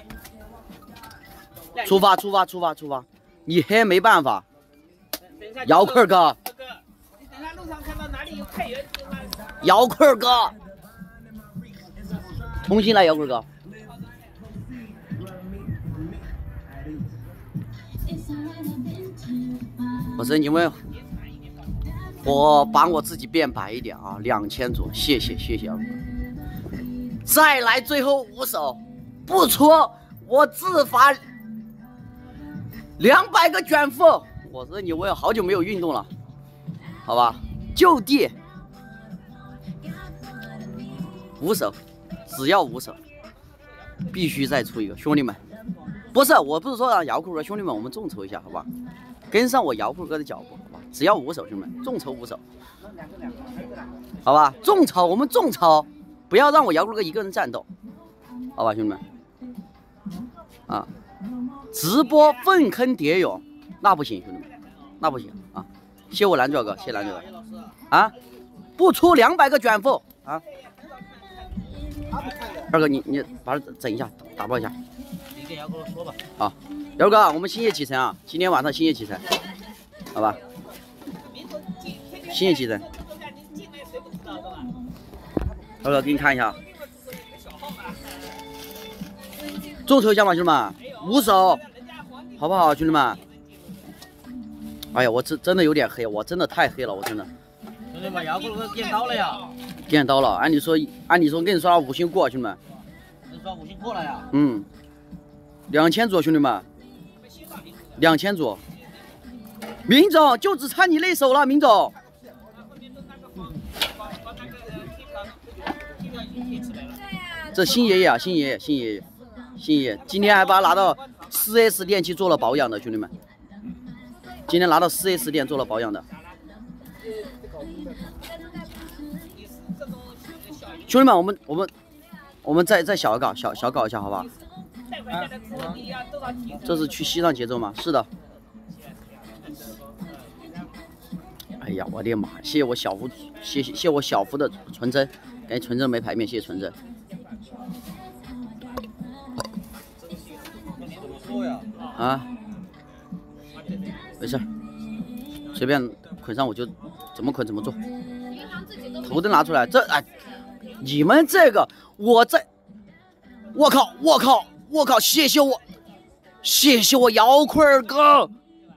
出发出发出发出发，你黑没办法，姚坤哥， 你等下路上看到哪里有配员， 姚坤哥。 重新来，姚棍哥。我是因为我把我自己变白一点啊，两千组，谢谢谢谢姚棍哥。再来最后五手，不出我自罚两百个卷腹。我说你，我有好久没有运动了，好吧，就地五手。 只要五手，必须再出一个，兄弟们，不是，我不是说让姚酷哥，兄弟们，我们众筹一下，好吧？跟上我姚酷哥的脚步，好吧？只要五手，兄弟们，众筹五手，好吧？众筹，我们众筹，不要让我姚酷哥一个人战斗，好吧，兄弟们？啊，直播粪坑蝶泳，那不行，兄弟们，那不行啊！谢我蓝爪哥，谢蓝爪哥啊！不出两百个卷腹啊！ 二哥，你你把它整一下，打包一下。 你跟姚哥说吧。 好，姚哥，我们星夜启程啊！今天晚上星夜启程，好吧？星夜启程。二哥，给你看一下，众筹一下嘛，兄弟们，五手，好不好，兄弟们？哎呀，我真真的有点黑，我真的太黑了，我真的。 兄弟们，姚哥都见刀了呀！ 见到了，按理说，按理说给你刷五星过，兄弟们。 你刷五星过了呀？ 嗯，两千组，兄弟们，两千组， 明总就只差你那手了，明总。这新爷爷啊，新爷爷，新爷爷，新爷爷，今天还把他拿到四 S 店去做了保养的，兄弟们。今天拿到四 S 店做了保养的。兄弟们，我们我们我们再再小搞小小搞一下，好不好？这是去西藏节奏吗？是的。哎呀，我的妈！谢谢我小福，谢谢谢谢我小福的纯真，感谢纯真没牌面，谢谢纯真。啊，没事，随便捆上我就怎么捆怎么做。头灯拿出来，这哎，你们这个我在，我靠，我靠，我靠！谢谢我，谢谢我姚坤儿哥。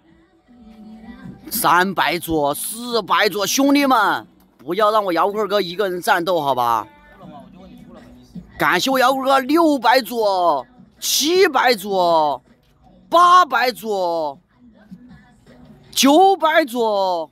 三百座，四百座，兄弟们，不要让我姚坤哥一个人战斗，好吧？感谢我姚坤哥六百座、七百座、八百座、九百座。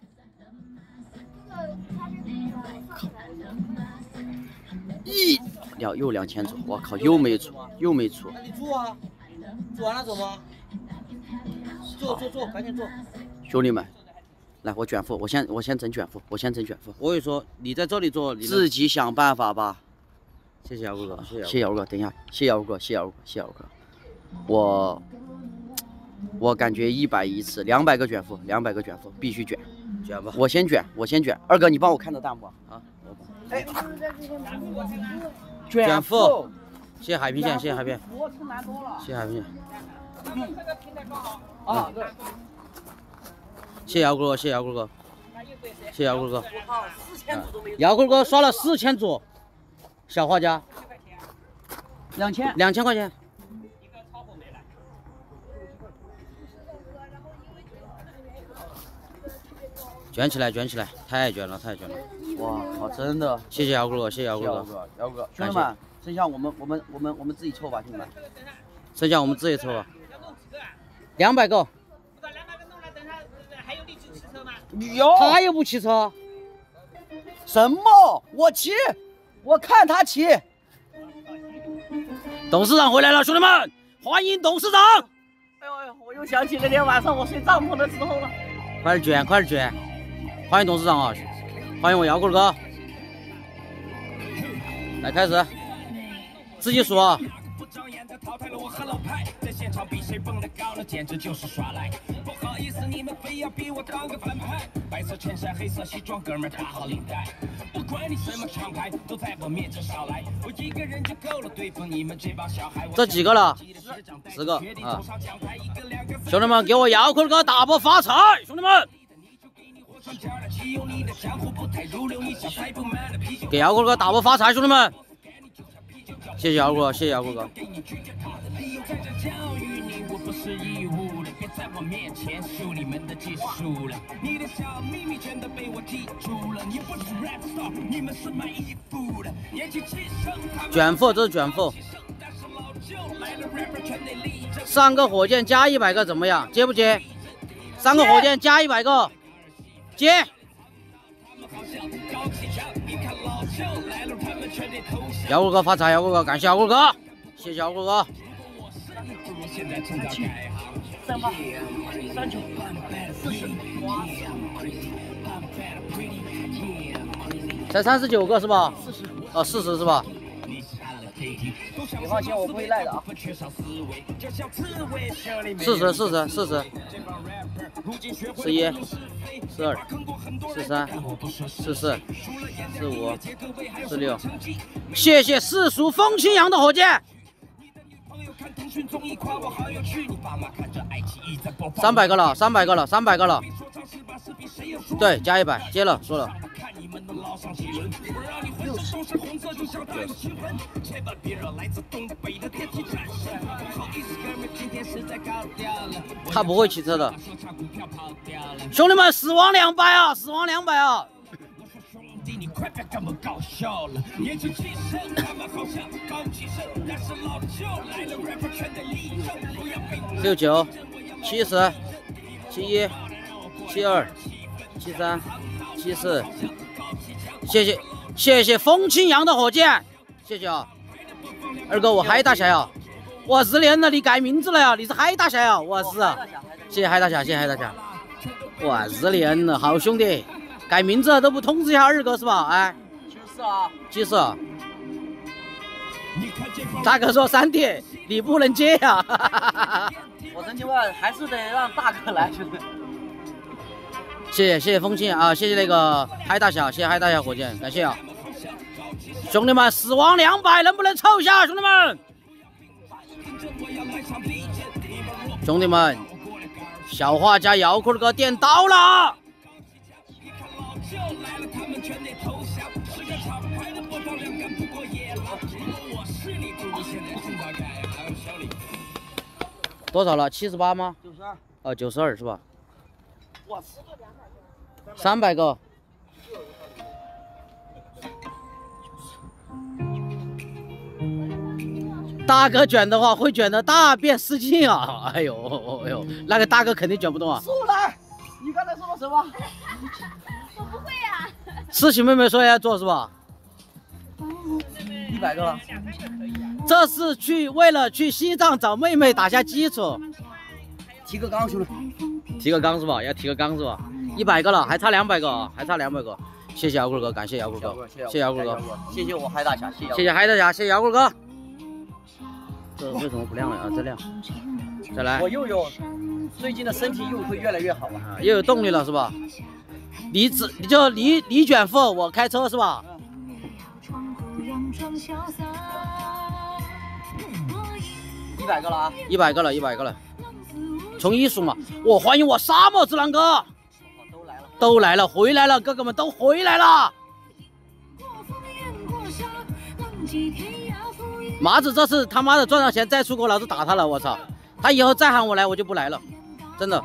一两又两千座，我靠，又没出，又没出。 那你做啊，做完了走吗？做做做，赶紧做。 兄弟们。来，我卷腹，我先我先整卷腹，我先整卷腹。 我跟你说，你在这里做，你自己想办法吧。 谢谢姚哥哥，谢谢姚哥，等一下，谢姚哥，谢姚哥，谢姚哥。我我感觉一百一次，两百个卷腹，两百个卷腹必须卷， 卷吧。 我先卷，我先卷。二哥，你帮我看着弹幕啊。哎， 卷腹。谢谢海平线，谢谢海平。谢谢海平线。啊，对。谢谢姚哥哥，谢谢姚哥哥，谢谢姚哥哥。姚哥哥刷了四千组，小画家， 两千， 两千块钱。卷起来，卷起来，太卷了，太卷了！ 哇靠，真的！ 谢谢姚哥哥，谢谢姚哥哥，姚哥，兄弟们，剩下我们我们我们我们自己凑吧，兄弟们， 剩下我们自己凑吧。两百个。 有， 他又不骑车， 什么？我骑，我看他骑。 董事长回来了，兄弟们，欢迎董事长！ 哎呦哎呦，我又想起那天晚上我睡帐篷的时候了。 快点卷，快点卷！欢迎董事长啊！欢迎我姚哥哥。来开始，自己数啊。淘汰了我和老派，在现场比谁蹦得高，那简直就是耍赖。不好意思，你们非要逼我当个反派。白色衬衫，黑色西装，哥们儿打好领带。不管你什么厂牌，都在我面前少来。我一个人就够了对付你们这帮小孩。这几个了？十个啊！兄弟们，给我姚坤哥打波发财！兄弟们，给姚坤哥打波发财！兄弟们。谢谢姚哥，谢谢姚哥哥。卷腹，这是卷腹。三个火箭加一百个怎么样？接不接？三个火箭加一百个，接。姚哥哥发财，姚哥哥，感谢姚哥哥，谢谢姚哥哥。 三八三九四十， 才三十九个是吧？四十，哦，四十是吧？ 你放心，我不会赖的啊。 四十，四十，四十，四一，四二，四三，四四，四五，四六。谢谢世俗风清扬的火箭。三百个了，三百个了，三百个了。对，加一百，接了，说了。他不会骑车的，兄弟们，死亡两百啊，死亡两百啊！六九，七十，七一， 七二、七三、七四，谢谢谢谢风清扬的火箭，谢谢啊，二哥我嗨大侠呀，我日连了你改名字了呀，你是嗨大侠呀，我是，谢谢嗨大侠，谢谢嗨大侠，哇日连了，好兄弟，改名字都不通知一下二哥是吧？哎， 就是啊， 就是。大哥说三弟，你不能接呀、啊。 我真今晚还是得让大哥来，兄弟。 谢谢谢谢风清啊，谢谢那个嗨大侠，谢谢嗨大侠火箭，感谢啊，兄弟们，死亡两百能不能凑一下，兄弟们？兄弟们，小画家姚坤哥店到了。多少了？七十八吗？ 九十二。 哦，九十二是吧？ 我三百个。大哥卷的话会卷的大便失禁啊！哎呦哎呦，那个大哥肯定卷不动啊。 出来！你刚才说了什么？ 我不会呀、啊。 事情妹妹说要做是吧？ 一百个了。 这是去为了去西藏找妹妹打下基础。 提个缸，兄弟。 提个缸是吧？要提个缸是吧？一百个了，还差两百个啊，还差两百个。谢谢姚棍哥，感谢姚棍哥，谢谢姚棍哥， 谢谢我嗨大侠，谢谢谢谢嗨大侠，谢谢姚棍哥。这为什么不亮了啊？再亮，再来。 我又有最近的身体又会越来越好了， 啊、又有动力了是吧？你只你就你你卷腹，我开车是吧？ 一百个了啊！ 一百个了，一百个了。从艺术嘛，我欢迎我沙漠之狼哥， 都来了， 都来了，回来了，哥哥们都回来了。麻子这次他妈的赚到钱再出国，老子打他了，我操！他以后再喊我来，我就不来了，真的。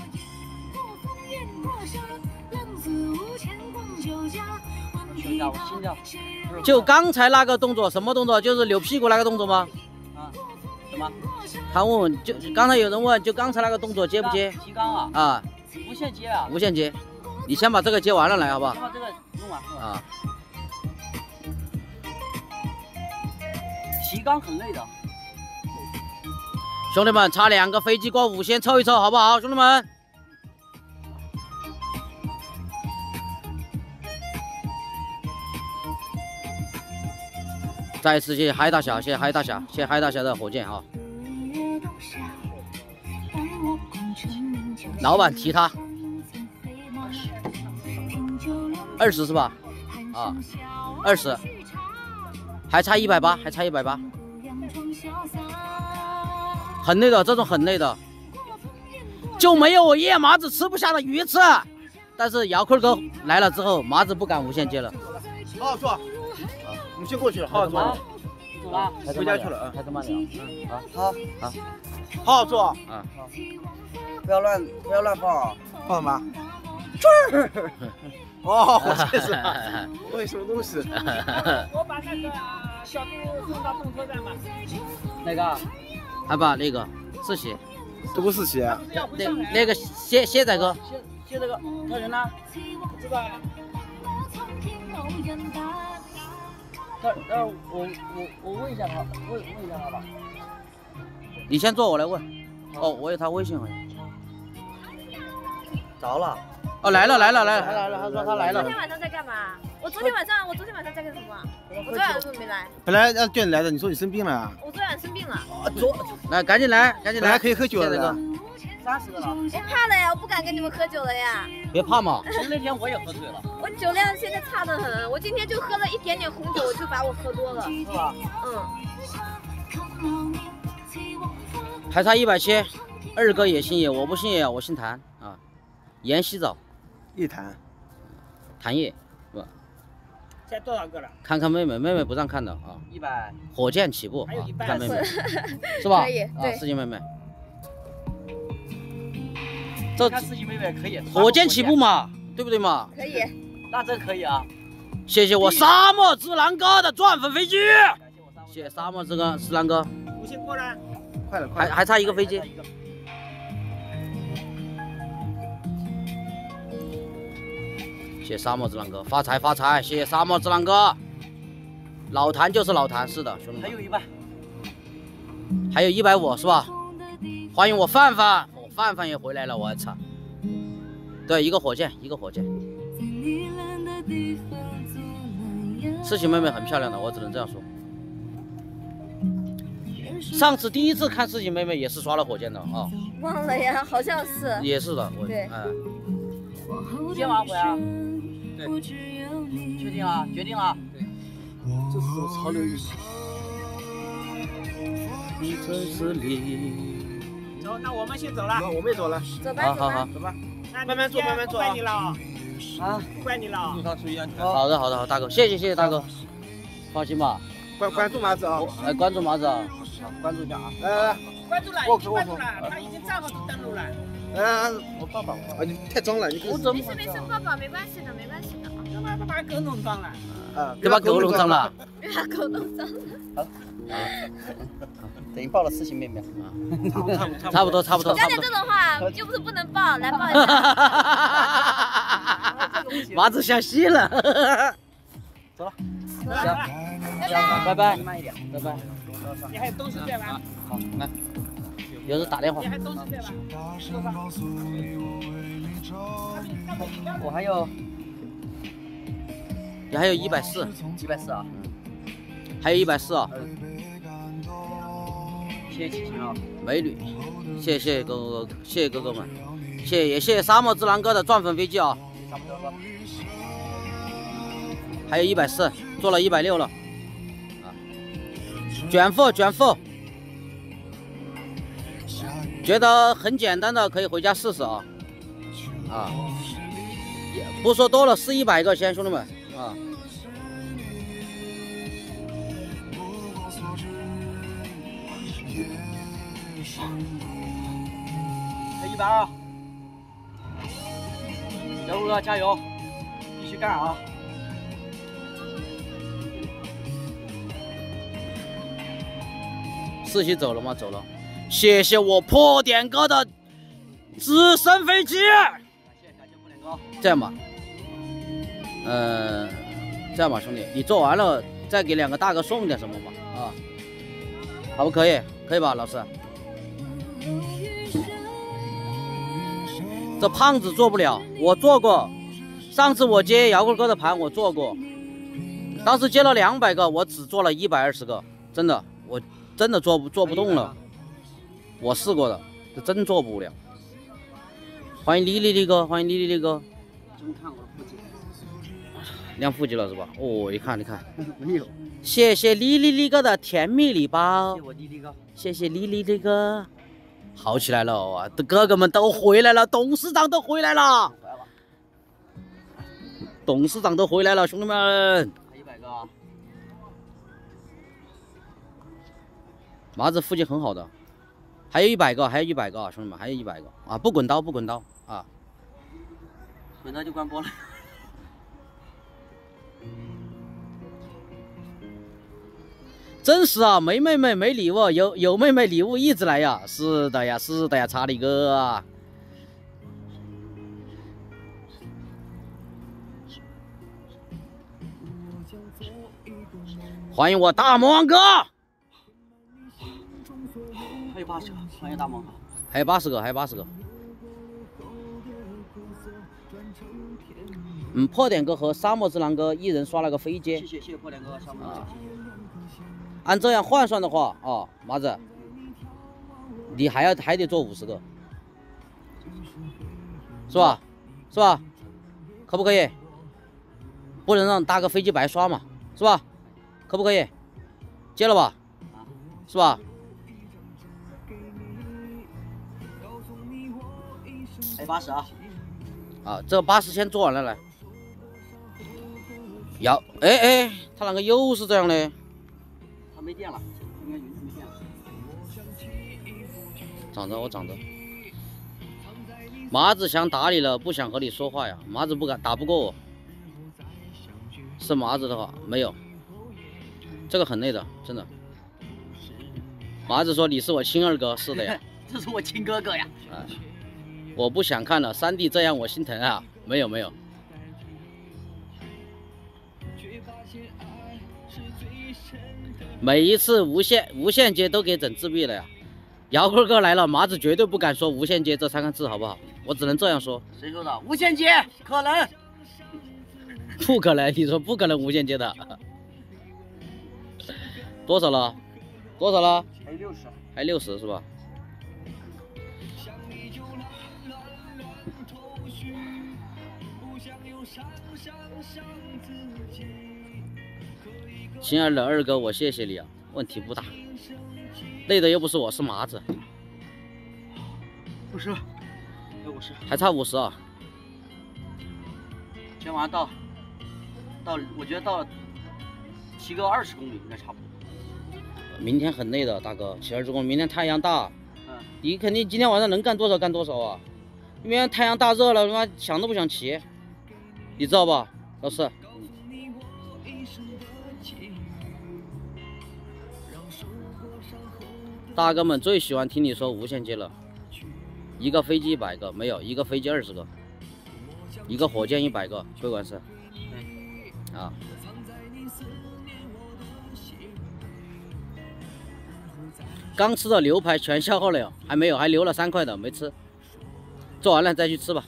就刚才那个动作，什么动作？就是扭屁股那个动作吗？ 啊？什么？ 他问我，就刚才有人问，就刚才那个动作接不接？ 提纲啊？ 啊， 无限接啊？ 无限接。你先把这个接完了来，好不好？ 先把这个弄完。 啊。 提纲很累的。 兄弟们，差两个飞机过五线，凑一凑，好不好？兄弟们。再次谢谢嗨大侠，谢谢嗨大侠，谢谢嗨大侠的火箭啊！老板提他二十是吧？啊，二十，还差一百八，还差一百八，很累的，这种很累的，就没有我夜麻子吃不下的鱼吃。但是姚坤哥来了之后，麻子不敢无限接了。 好好坐。我们先过去了，好好坐。 走了， 回家去了啊。 开车慢点啊。 好， 好， 好好坐啊。 好， 不要乱，不要乱放啊。 放什么？这儿。哦，我这是。我有什么东西？ 我把那个小弟送到动车站吧。 哪个？ 还把那个四喜。 这不是鞋。 那那个蝎蝎仔哥。 蝎蝎这个叫人呢？ 不知道呀。 这这我我我问一下他，问问一下他吧。 你先坐，我来问。哦，我有他微信好像。 着了。 哦，来了来了来了，他来了，他说他来了。 昨天晚上在干嘛？我昨天晚上，我昨天晚上在干什么？我昨天晚上没来。 本来要叫你来的，你说你生病了啊？ 我昨天晚上生病了。 昨来，赶紧来，赶紧来， 本来可以喝酒的。 三十个了。 我怕了呀，我不敢跟你们喝酒了呀。 别怕嘛。 从那天我也喝醉了。 我酒量现在差得很，我今天就喝了一点点红酒，我就把我喝多了。 是吧？ 嗯。 还差一百七，二哥也姓叶，我不姓叶，我姓谭啊。沿洗澡。 叶谭。 谭叶，是吧？ 现在多少个了？ 看看妹妹，妹妹不让看的啊。 一百。 火箭起步， 还有一半。 看妹妹，是吧？ 可以， 啊，司机妹妹。 这看司机妹妹可以。 火箭起步嘛，对不对嘛？ 可以。 那真可以啊！ 谢谢我沙漠之狼哥的钻粉飞机，谢谢沙漠之哥之狼哥。 五星过了， 快了，快还还差一个飞机。 谢谢沙漠之狼哥，发财发财，谢谢沙漠之狼哥。老谭就是老谭，是的，兄弟们。 还有一百， 还有一百五是吧？欢迎我范范，我范范也回来了，我操！对，一个火箭，一个火箭。痴情妹妹很漂亮的，我只能这样说。上次第一次看痴情妹妹也是刷了火箭的啊。哦、 忘了呀，好像是。 也是的，我对。 哎。 今天晚上回啊？对。确定了？决定了？对。 这是我潮流语。 你真是你。 走，那我们先走了。 我们也走了。 走吧， 好好好， 走吧。 慢慢坐，慢慢坐。不怪你了啊， 不怪你了。 路上注意安全。 好的好的好，大哥，谢谢谢谢大哥，放心吧。 关关注麻子啊！ 来关注麻子啊，好，关注一下啊。 来来来， 关注了，已经关注了，他已经账号都登录了。 来， 我抱抱。 啊，你太脏了，你我怎么？ 没事没事，抱抱没关系的，没关系的。 他妈把狗弄脏了。 啊， 别把狗弄脏了。 别把狗弄脏了。 好。等于抱了痴情妹妹啊， 差不多差不多。 不要讲这种话，又不是不能抱，来抱一下。 麻子想戏了。走了。 走了， 拜拜。慢一点，拜拜。 你还有东西在吗？ 好，来。有人打电话。 你还有东西在吗？ 我还有， 你还有一百四， 一百四啊， 还有一百四啊。 谢谢琪琪啊， 美女，谢谢哥哥，谢谢哥哥们，谢谢也谢谢沙漠之狼哥的钻粉飞机啊。还有一百四，做了一百六了。啊，卷腹卷腹。觉得很简单的可以回家试试啊，啊，也不说多了，试一百个先，兄弟们啊。 还一百二，小五哥加油，继续干啊！ 四喜走了吗？走了。谢谢我破点哥的直升飞机。 感谢感谢破点哥。 这样吧，呃，这样吧，兄弟，你做完了再给两个大哥送点什么吧，啊，可不可以？可以吧，老师？这胖子做不了，我做过。上次我接摇滚哥的盘，我做过，当时接了两百个，我只做了一百二十个，真的，我真的做不做不动了。我试过的，这真做不了。欢迎丽丽丽哥，欢迎丽丽丽哥。 终于看我的腹肌， 亮腹肌了是吧？哦，一看你看， 没有。 谢谢丽丽丽哥的甜蜜礼包。 谢谢我丽丽哥， 谢谢丽丽丽哥。好起来了哇！哥哥们都回来了，董事长都回来了，董事长都回来了，兄弟们。 还一百个啊！ 麻子腹肌很好的。还有一百个，还有一百个啊，兄弟们，还有一百个啊！不滚刀，不滚刀啊！ 滚刀就关播了。 真是啊，没妹妹没礼物，有有妹妹礼物一直来呀！是的呀，是的呀，查理哥啊！欢迎我大魔王哥！ 还有八十个，欢迎大魔王。 还有八十个，还有八十个。嗯，破点哥和沙漠之狼哥一人刷了个飞机。 谢谢谢谢破点哥，沙漠。 啊按这样换算的话啊，麻子，你还要还得做五十个，是吧？是吧？可不可以？不能让大哥飞机白刷嘛，是吧？可不可以？接了吧？是吧？ 还有八十啊！ 啊，这八十先做完了来。要，哎哎，他那个又是这样的。 他没电了，应该云没电了。 长着我长着。麻子想打你了，不想和你说话呀。麻子不敢打不过我。是麻子的话没有，这个很累的，真的。麻子说你是我亲二哥，是的呀。 这是我亲哥哥呀。 啊，我不想看了，三弟这样我心疼啊。没有没有。 每一次无限无限街都给整自闭了呀！摇棍哥来了，麻子绝对不敢说无限街这三个字，好不好？我只能这样说。 谁说的？无限街可能？ 不可能，你说不可能无限街的。多少了？多少了？ 还有六十。 还六十是吧？亲爱的二哥，我谢谢你啊，问题不大。累的又不是我，是麻子。 五十，还有五十， 还差五十啊！ 今天晚上到，到我觉得到骑个二十公里应该差不多。 明天很累的，大哥，骑二十公里，明天太阳大。 嗯。 你肯定今天晚上能干多少干多少啊！明天太阳大热了，他妈想都不想骑，你知道吧，老师？大哥们最喜欢听你说无限街了，一个飞机一百个没有，一个飞机二十个，一个火箭一百个，会管事。对。啊。刚吃的牛排全消耗了，还没有，还留了三块的没吃，做完了再去吃吧。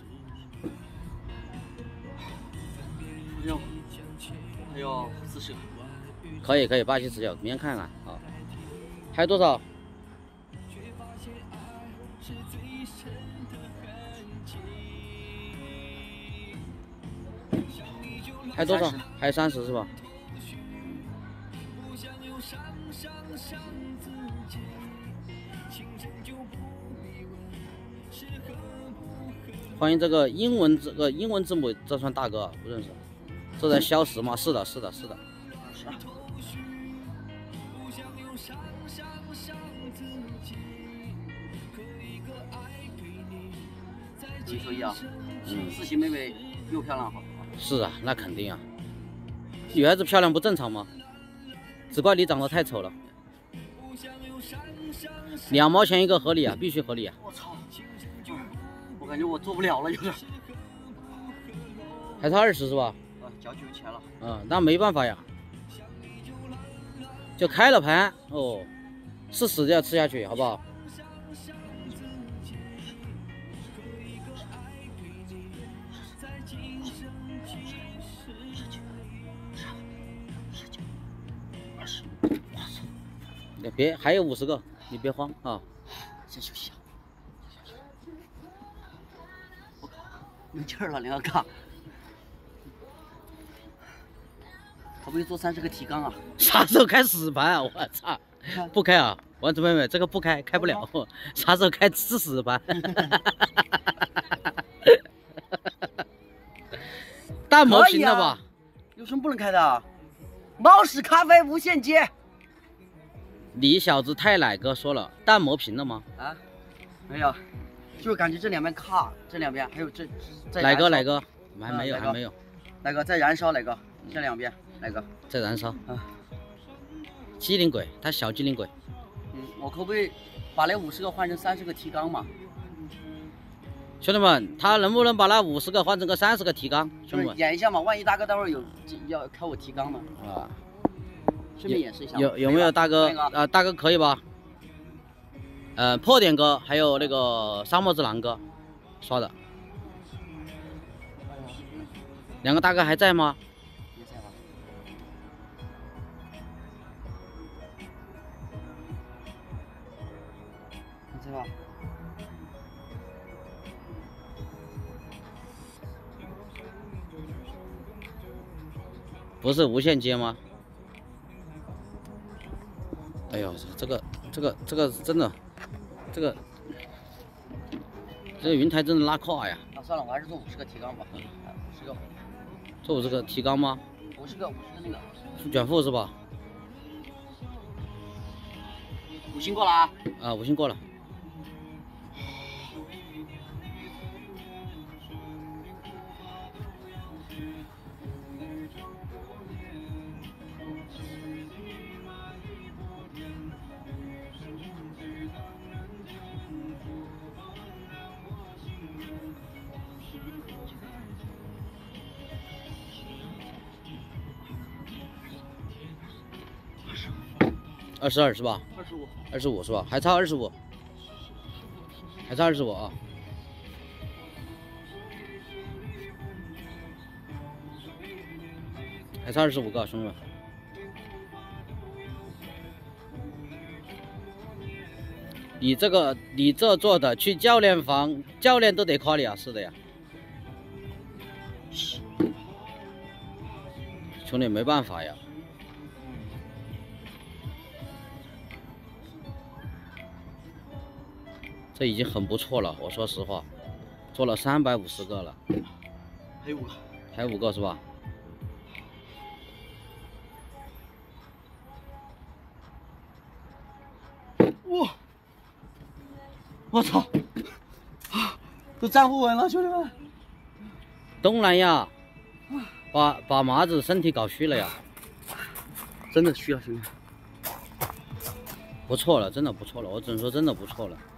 还有还有四十个。 可以可以，八七十九，明天看看啊。还有多少？还有多少？还有三十是吧？欢迎这个英文这个英文字母，这算大哥啊，不认识。这在消食吗？是的，是的，是的。 是啊。你说一啊，嗯，四喜妹妹又漂亮好。 是啊，那肯定啊。女孩子漂亮不正常吗？只怪你长得太丑了。两毛钱一个合理啊，必须合理啊。 我操！我感觉我做不了了，有点。 还差二十是吧？ 啊，交九千了。 嗯，那没办法呀，就开了盘哦，是死就要吃下去，好不好？你别，还有五十个，你别慌啊。 先休息啊。我靠，没劲儿了，两个杠。可不可以做三十个提纲啊？ 啥时候开死盘啊？我操！不开啊，王子妹妹，这个不开，开不了。啥时候开吃死盘？弹幕屏的吧、啊？ 有什么不能开的？猫屎咖啡无限街。 你小子太奶哥说了，弹膜屏了吗？ 啊，没有，就是感觉这两边卡，这两边还有这。 奶哥奶哥，还没有、啊、还没有。 奶哥在燃烧，奶哥这两边，奶哥在燃烧。 啊， 机灵鬼，他小机灵鬼。 嗯，我可不可以把那五十个换成三十个提纲嘛？ 兄弟们，他能不能把那五十个换成个三十个提纲？兄弟们， 演一下嘛，万一大哥待会儿有要开我提纲呢？ 啊。 顺便演示一下。 有有没有大哥啊、呃？大哥可以吧？呃，破点哥还有那个沙漠之狼哥刷的，两个大哥还在吗？ 也在吧。你在吧？ 不是无限街吗？哎呦，这个这个这个真的，这个这个云台真的拉胯呀！ 啊，算了，我还是做五十个提纲吧。五十个。 做五十个提纲吗？ 五十个，五十个那个。 卷腹是吧？ 五星过了啊！ 啊，五星过了。 二十二是吧？ 二十五， 二十五是吧？还差二十五，还差二十五啊！还差二十五个，兄弟们。你这个，你这做的，去教练房，教练都得夸你啊！是的呀，兄弟没办法呀。这已经很不错了，我说实话，做了三百五十个了， 还有五个， 还有五个是吧？ 哇！我操！啊，都站不稳了，兄弟们！ 东南亚，把把麻子身体搞虚了呀， 真的虚了，兄弟。 不错了，真的不错了，我只能说真的不错了。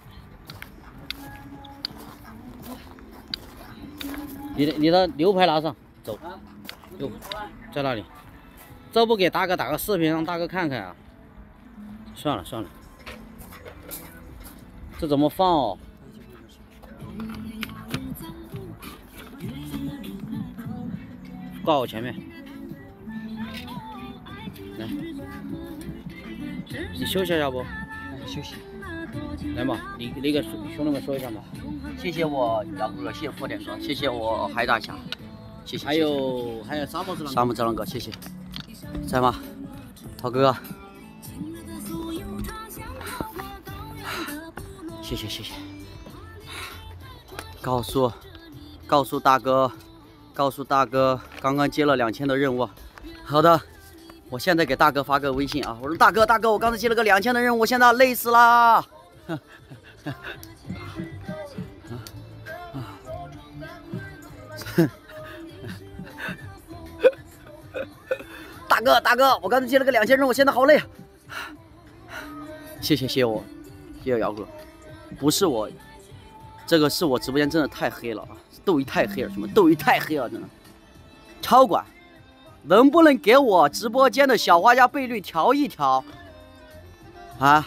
你的你的牛排拿上，走，就在那里。这不给大哥打个视频，让大哥看看啊？算了算了，这怎么放哦？挂我前面，来，你休息一下不？ 休息。 来嘛，你你给兄弟们说一下嘛。谢谢我姚哥，谢谢富点哥，谢谢我海大侠，谢谢。还有还有沙漠之狼，沙漠之狼哥，谢谢。在吗？涛哥，谢谢谢谢。告诉告诉大哥，告诉大哥，刚刚接了两千的任务。好的，我现在给大哥发个微信啊，我说大哥大哥，我刚才接了个两千的任务，我现在累死啦。大哥大哥，我刚才接了个两千任务，我现在好累啊！谢谢谢谢我，谢谢姚哥，不是我，这个是我直播间真的太黑了啊，斗鱼太黑了，什么斗鱼太黑了，真的。超管，能不能给我直播间的小花家倍率调一调啊？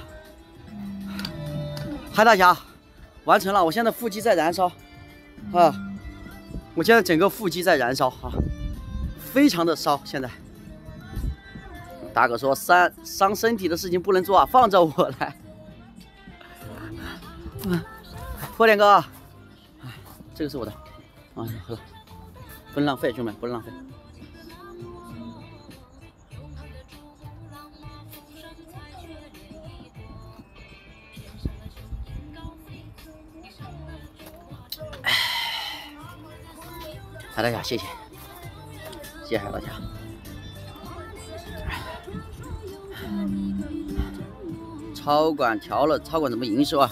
海大侠，完成了，我现在腹肌在燃烧啊！我现在整个腹肌在燃烧啊，非常的烧。现在，大哥说伤伤身体的事情不能做啊，放着我来。破点哥，这个是我的，啊，喝，不能浪费，兄弟们，不能浪费。海大侠，谢谢，谢谢海大侠。超管调了，超管怎么营收啊？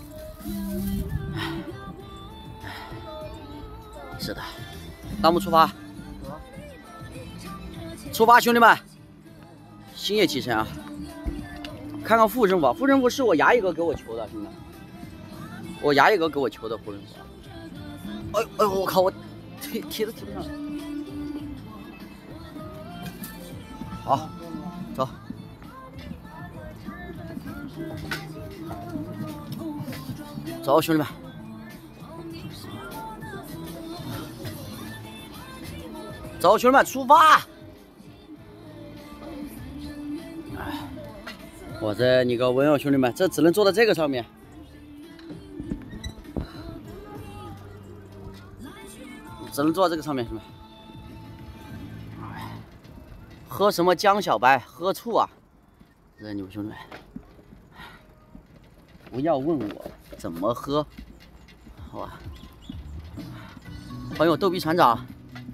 是的，弹幕出发，出发，兄弟们，星夜启程啊！看看副任务，副任务是我牙医哥给我求的，兄弟们，我牙医哥给我求的副任务。哎哎，我靠，我。提提都提不上。好，走。走，兄弟们。走，兄弟们，出发！哎，我这你个温柔兄弟们，这只能坐在这个上面。只能坐在这个上面，兄弟们。喝什么江小白？喝醋啊！这你们兄弟们，不要问我怎么喝，好吧？欢迎我逗比船长，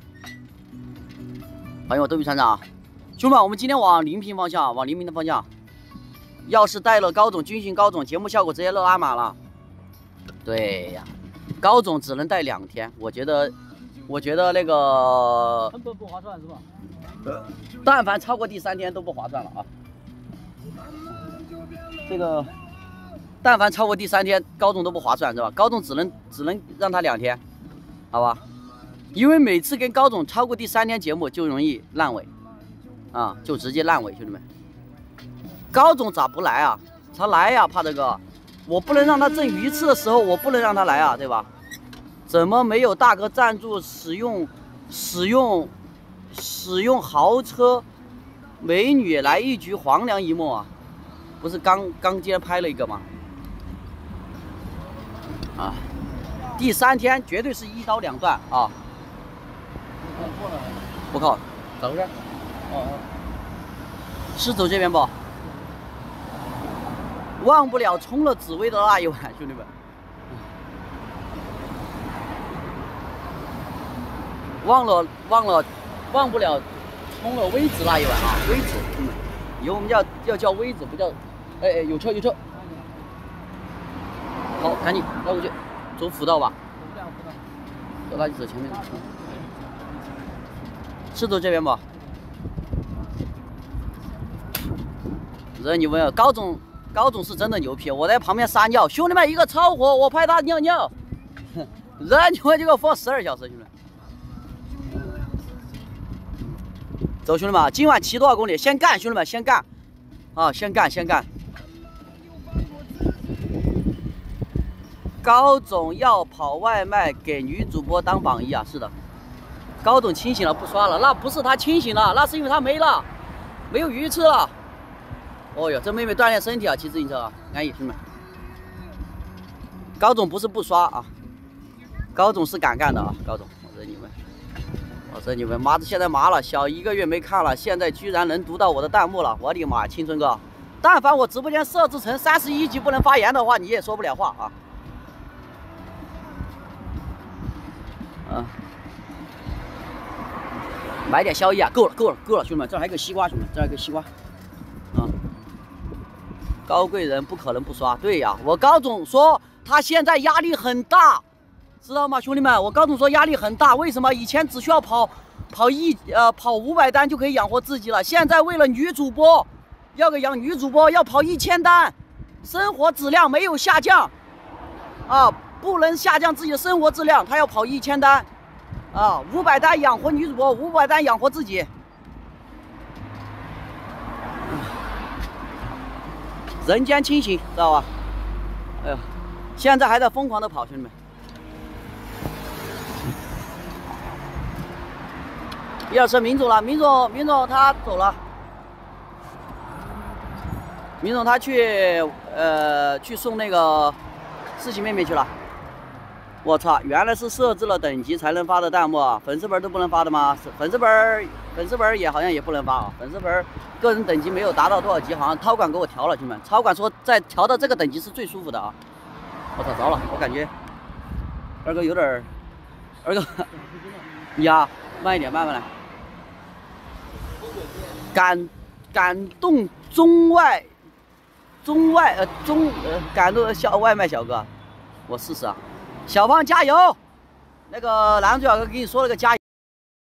欢迎我逗比船长，兄弟们，我们今天往临平方向，往临平的方向。要是带了高总军训高总，节目效果直接勒拉满了。对呀，高总只能带两天，我觉得。我觉得那个根本不划算是吧？ 但凡超过第三天都不划算了啊！这个，但凡超过第三天，高总都不划算是吧？高总只能只能让他两天，好吧？因为每次跟高总超过第三天节目就容易烂尾，啊，就直接烂尾，兄弟们。 高总咋不来啊？他来呀，帕德哥，我不能让他挣鱼翅的时候，我不能让他来啊，对吧？怎么没有大哥赞助使用使用使用豪车美女来一局黄粱一梦啊？不是刚刚今天拍了一个吗？啊，第三天绝对是一刀两断啊！我靠，咋回事？哦，是走这边不？忘不了冲了紫薇的那一晚，兄弟们。忘了忘了忘不了冲了微子那一晚啊，微子，嗯，以后我们要要叫微子，不叫，哎哎，有车有车，好，赶紧绕过去，走辅道吧，走那就走前面，嗯，是走这边不？人你问高总，高总是真的牛批，我在旁边撒尿，兄弟们一个超火，我拍他尿尿，人你问这个放十二小时，兄弟们。走，兄弟们，今晚骑多少公里？先干，兄弟们，先干！啊，先干，先干！高总要跑外卖，给女主播当榜一啊！是的，高总清醒了，不刷了。那不是他清醒了，那是因为他没了，没有鱼吃了。哦哟，这妹妹锻炼身体啊，骑自行车啊，安逸，兄弟们。高总不是不刷啊，高总是敢干的啊，高总，我认你们。我说你们妈的，现在麻了，小一个月没看了，现在居然能读到我的弹幕了，我的妈，青春哥，但凡我直播间设置成三十一级不能发言的话，你也说不了话啊。嗯，买点宵夜啊，够了够了够了，兄弟们，这还有个西瓜，兄弟们，这还有个西瓜，啊，高贵人不可能不刷，对呀，我高总说他现在压力很大。知道吗，兄弟们？我高总说压力很大，为什么？以前只需要跑跑一呃跑五百单就可以养活自己了，现在为了女主播，要个养女主播要跑一千单，生活质量没有下降，啊，不能下降自己的生活质量，他要跑一千单，啊，五百单养活女主播，五百单养活自己，人间清醒，知道吧？哎呀，现在还在疯狂的跑，兄弟们。一二车民总了，民总，民总他走了，民总他去呃去送那个事情妹妹去了。我操，原来是设置了等级才能发的弹幕啊！粉丝本都不能发的吗？粉丝本粉丝本也好像也不能发啊！粉丝本个人等级没有达到多少级，好像超管给我调了，兄弟们，超管说在调到这个等级是最舒服的啊！我操，着了，我感觉二哥有点儿，二哥，呀，慢一点，慢慢来。感感动中外中外呃中呃感动小外卖小哥，我试试啊，小胖加油！那个男主角哥给你说了个加油。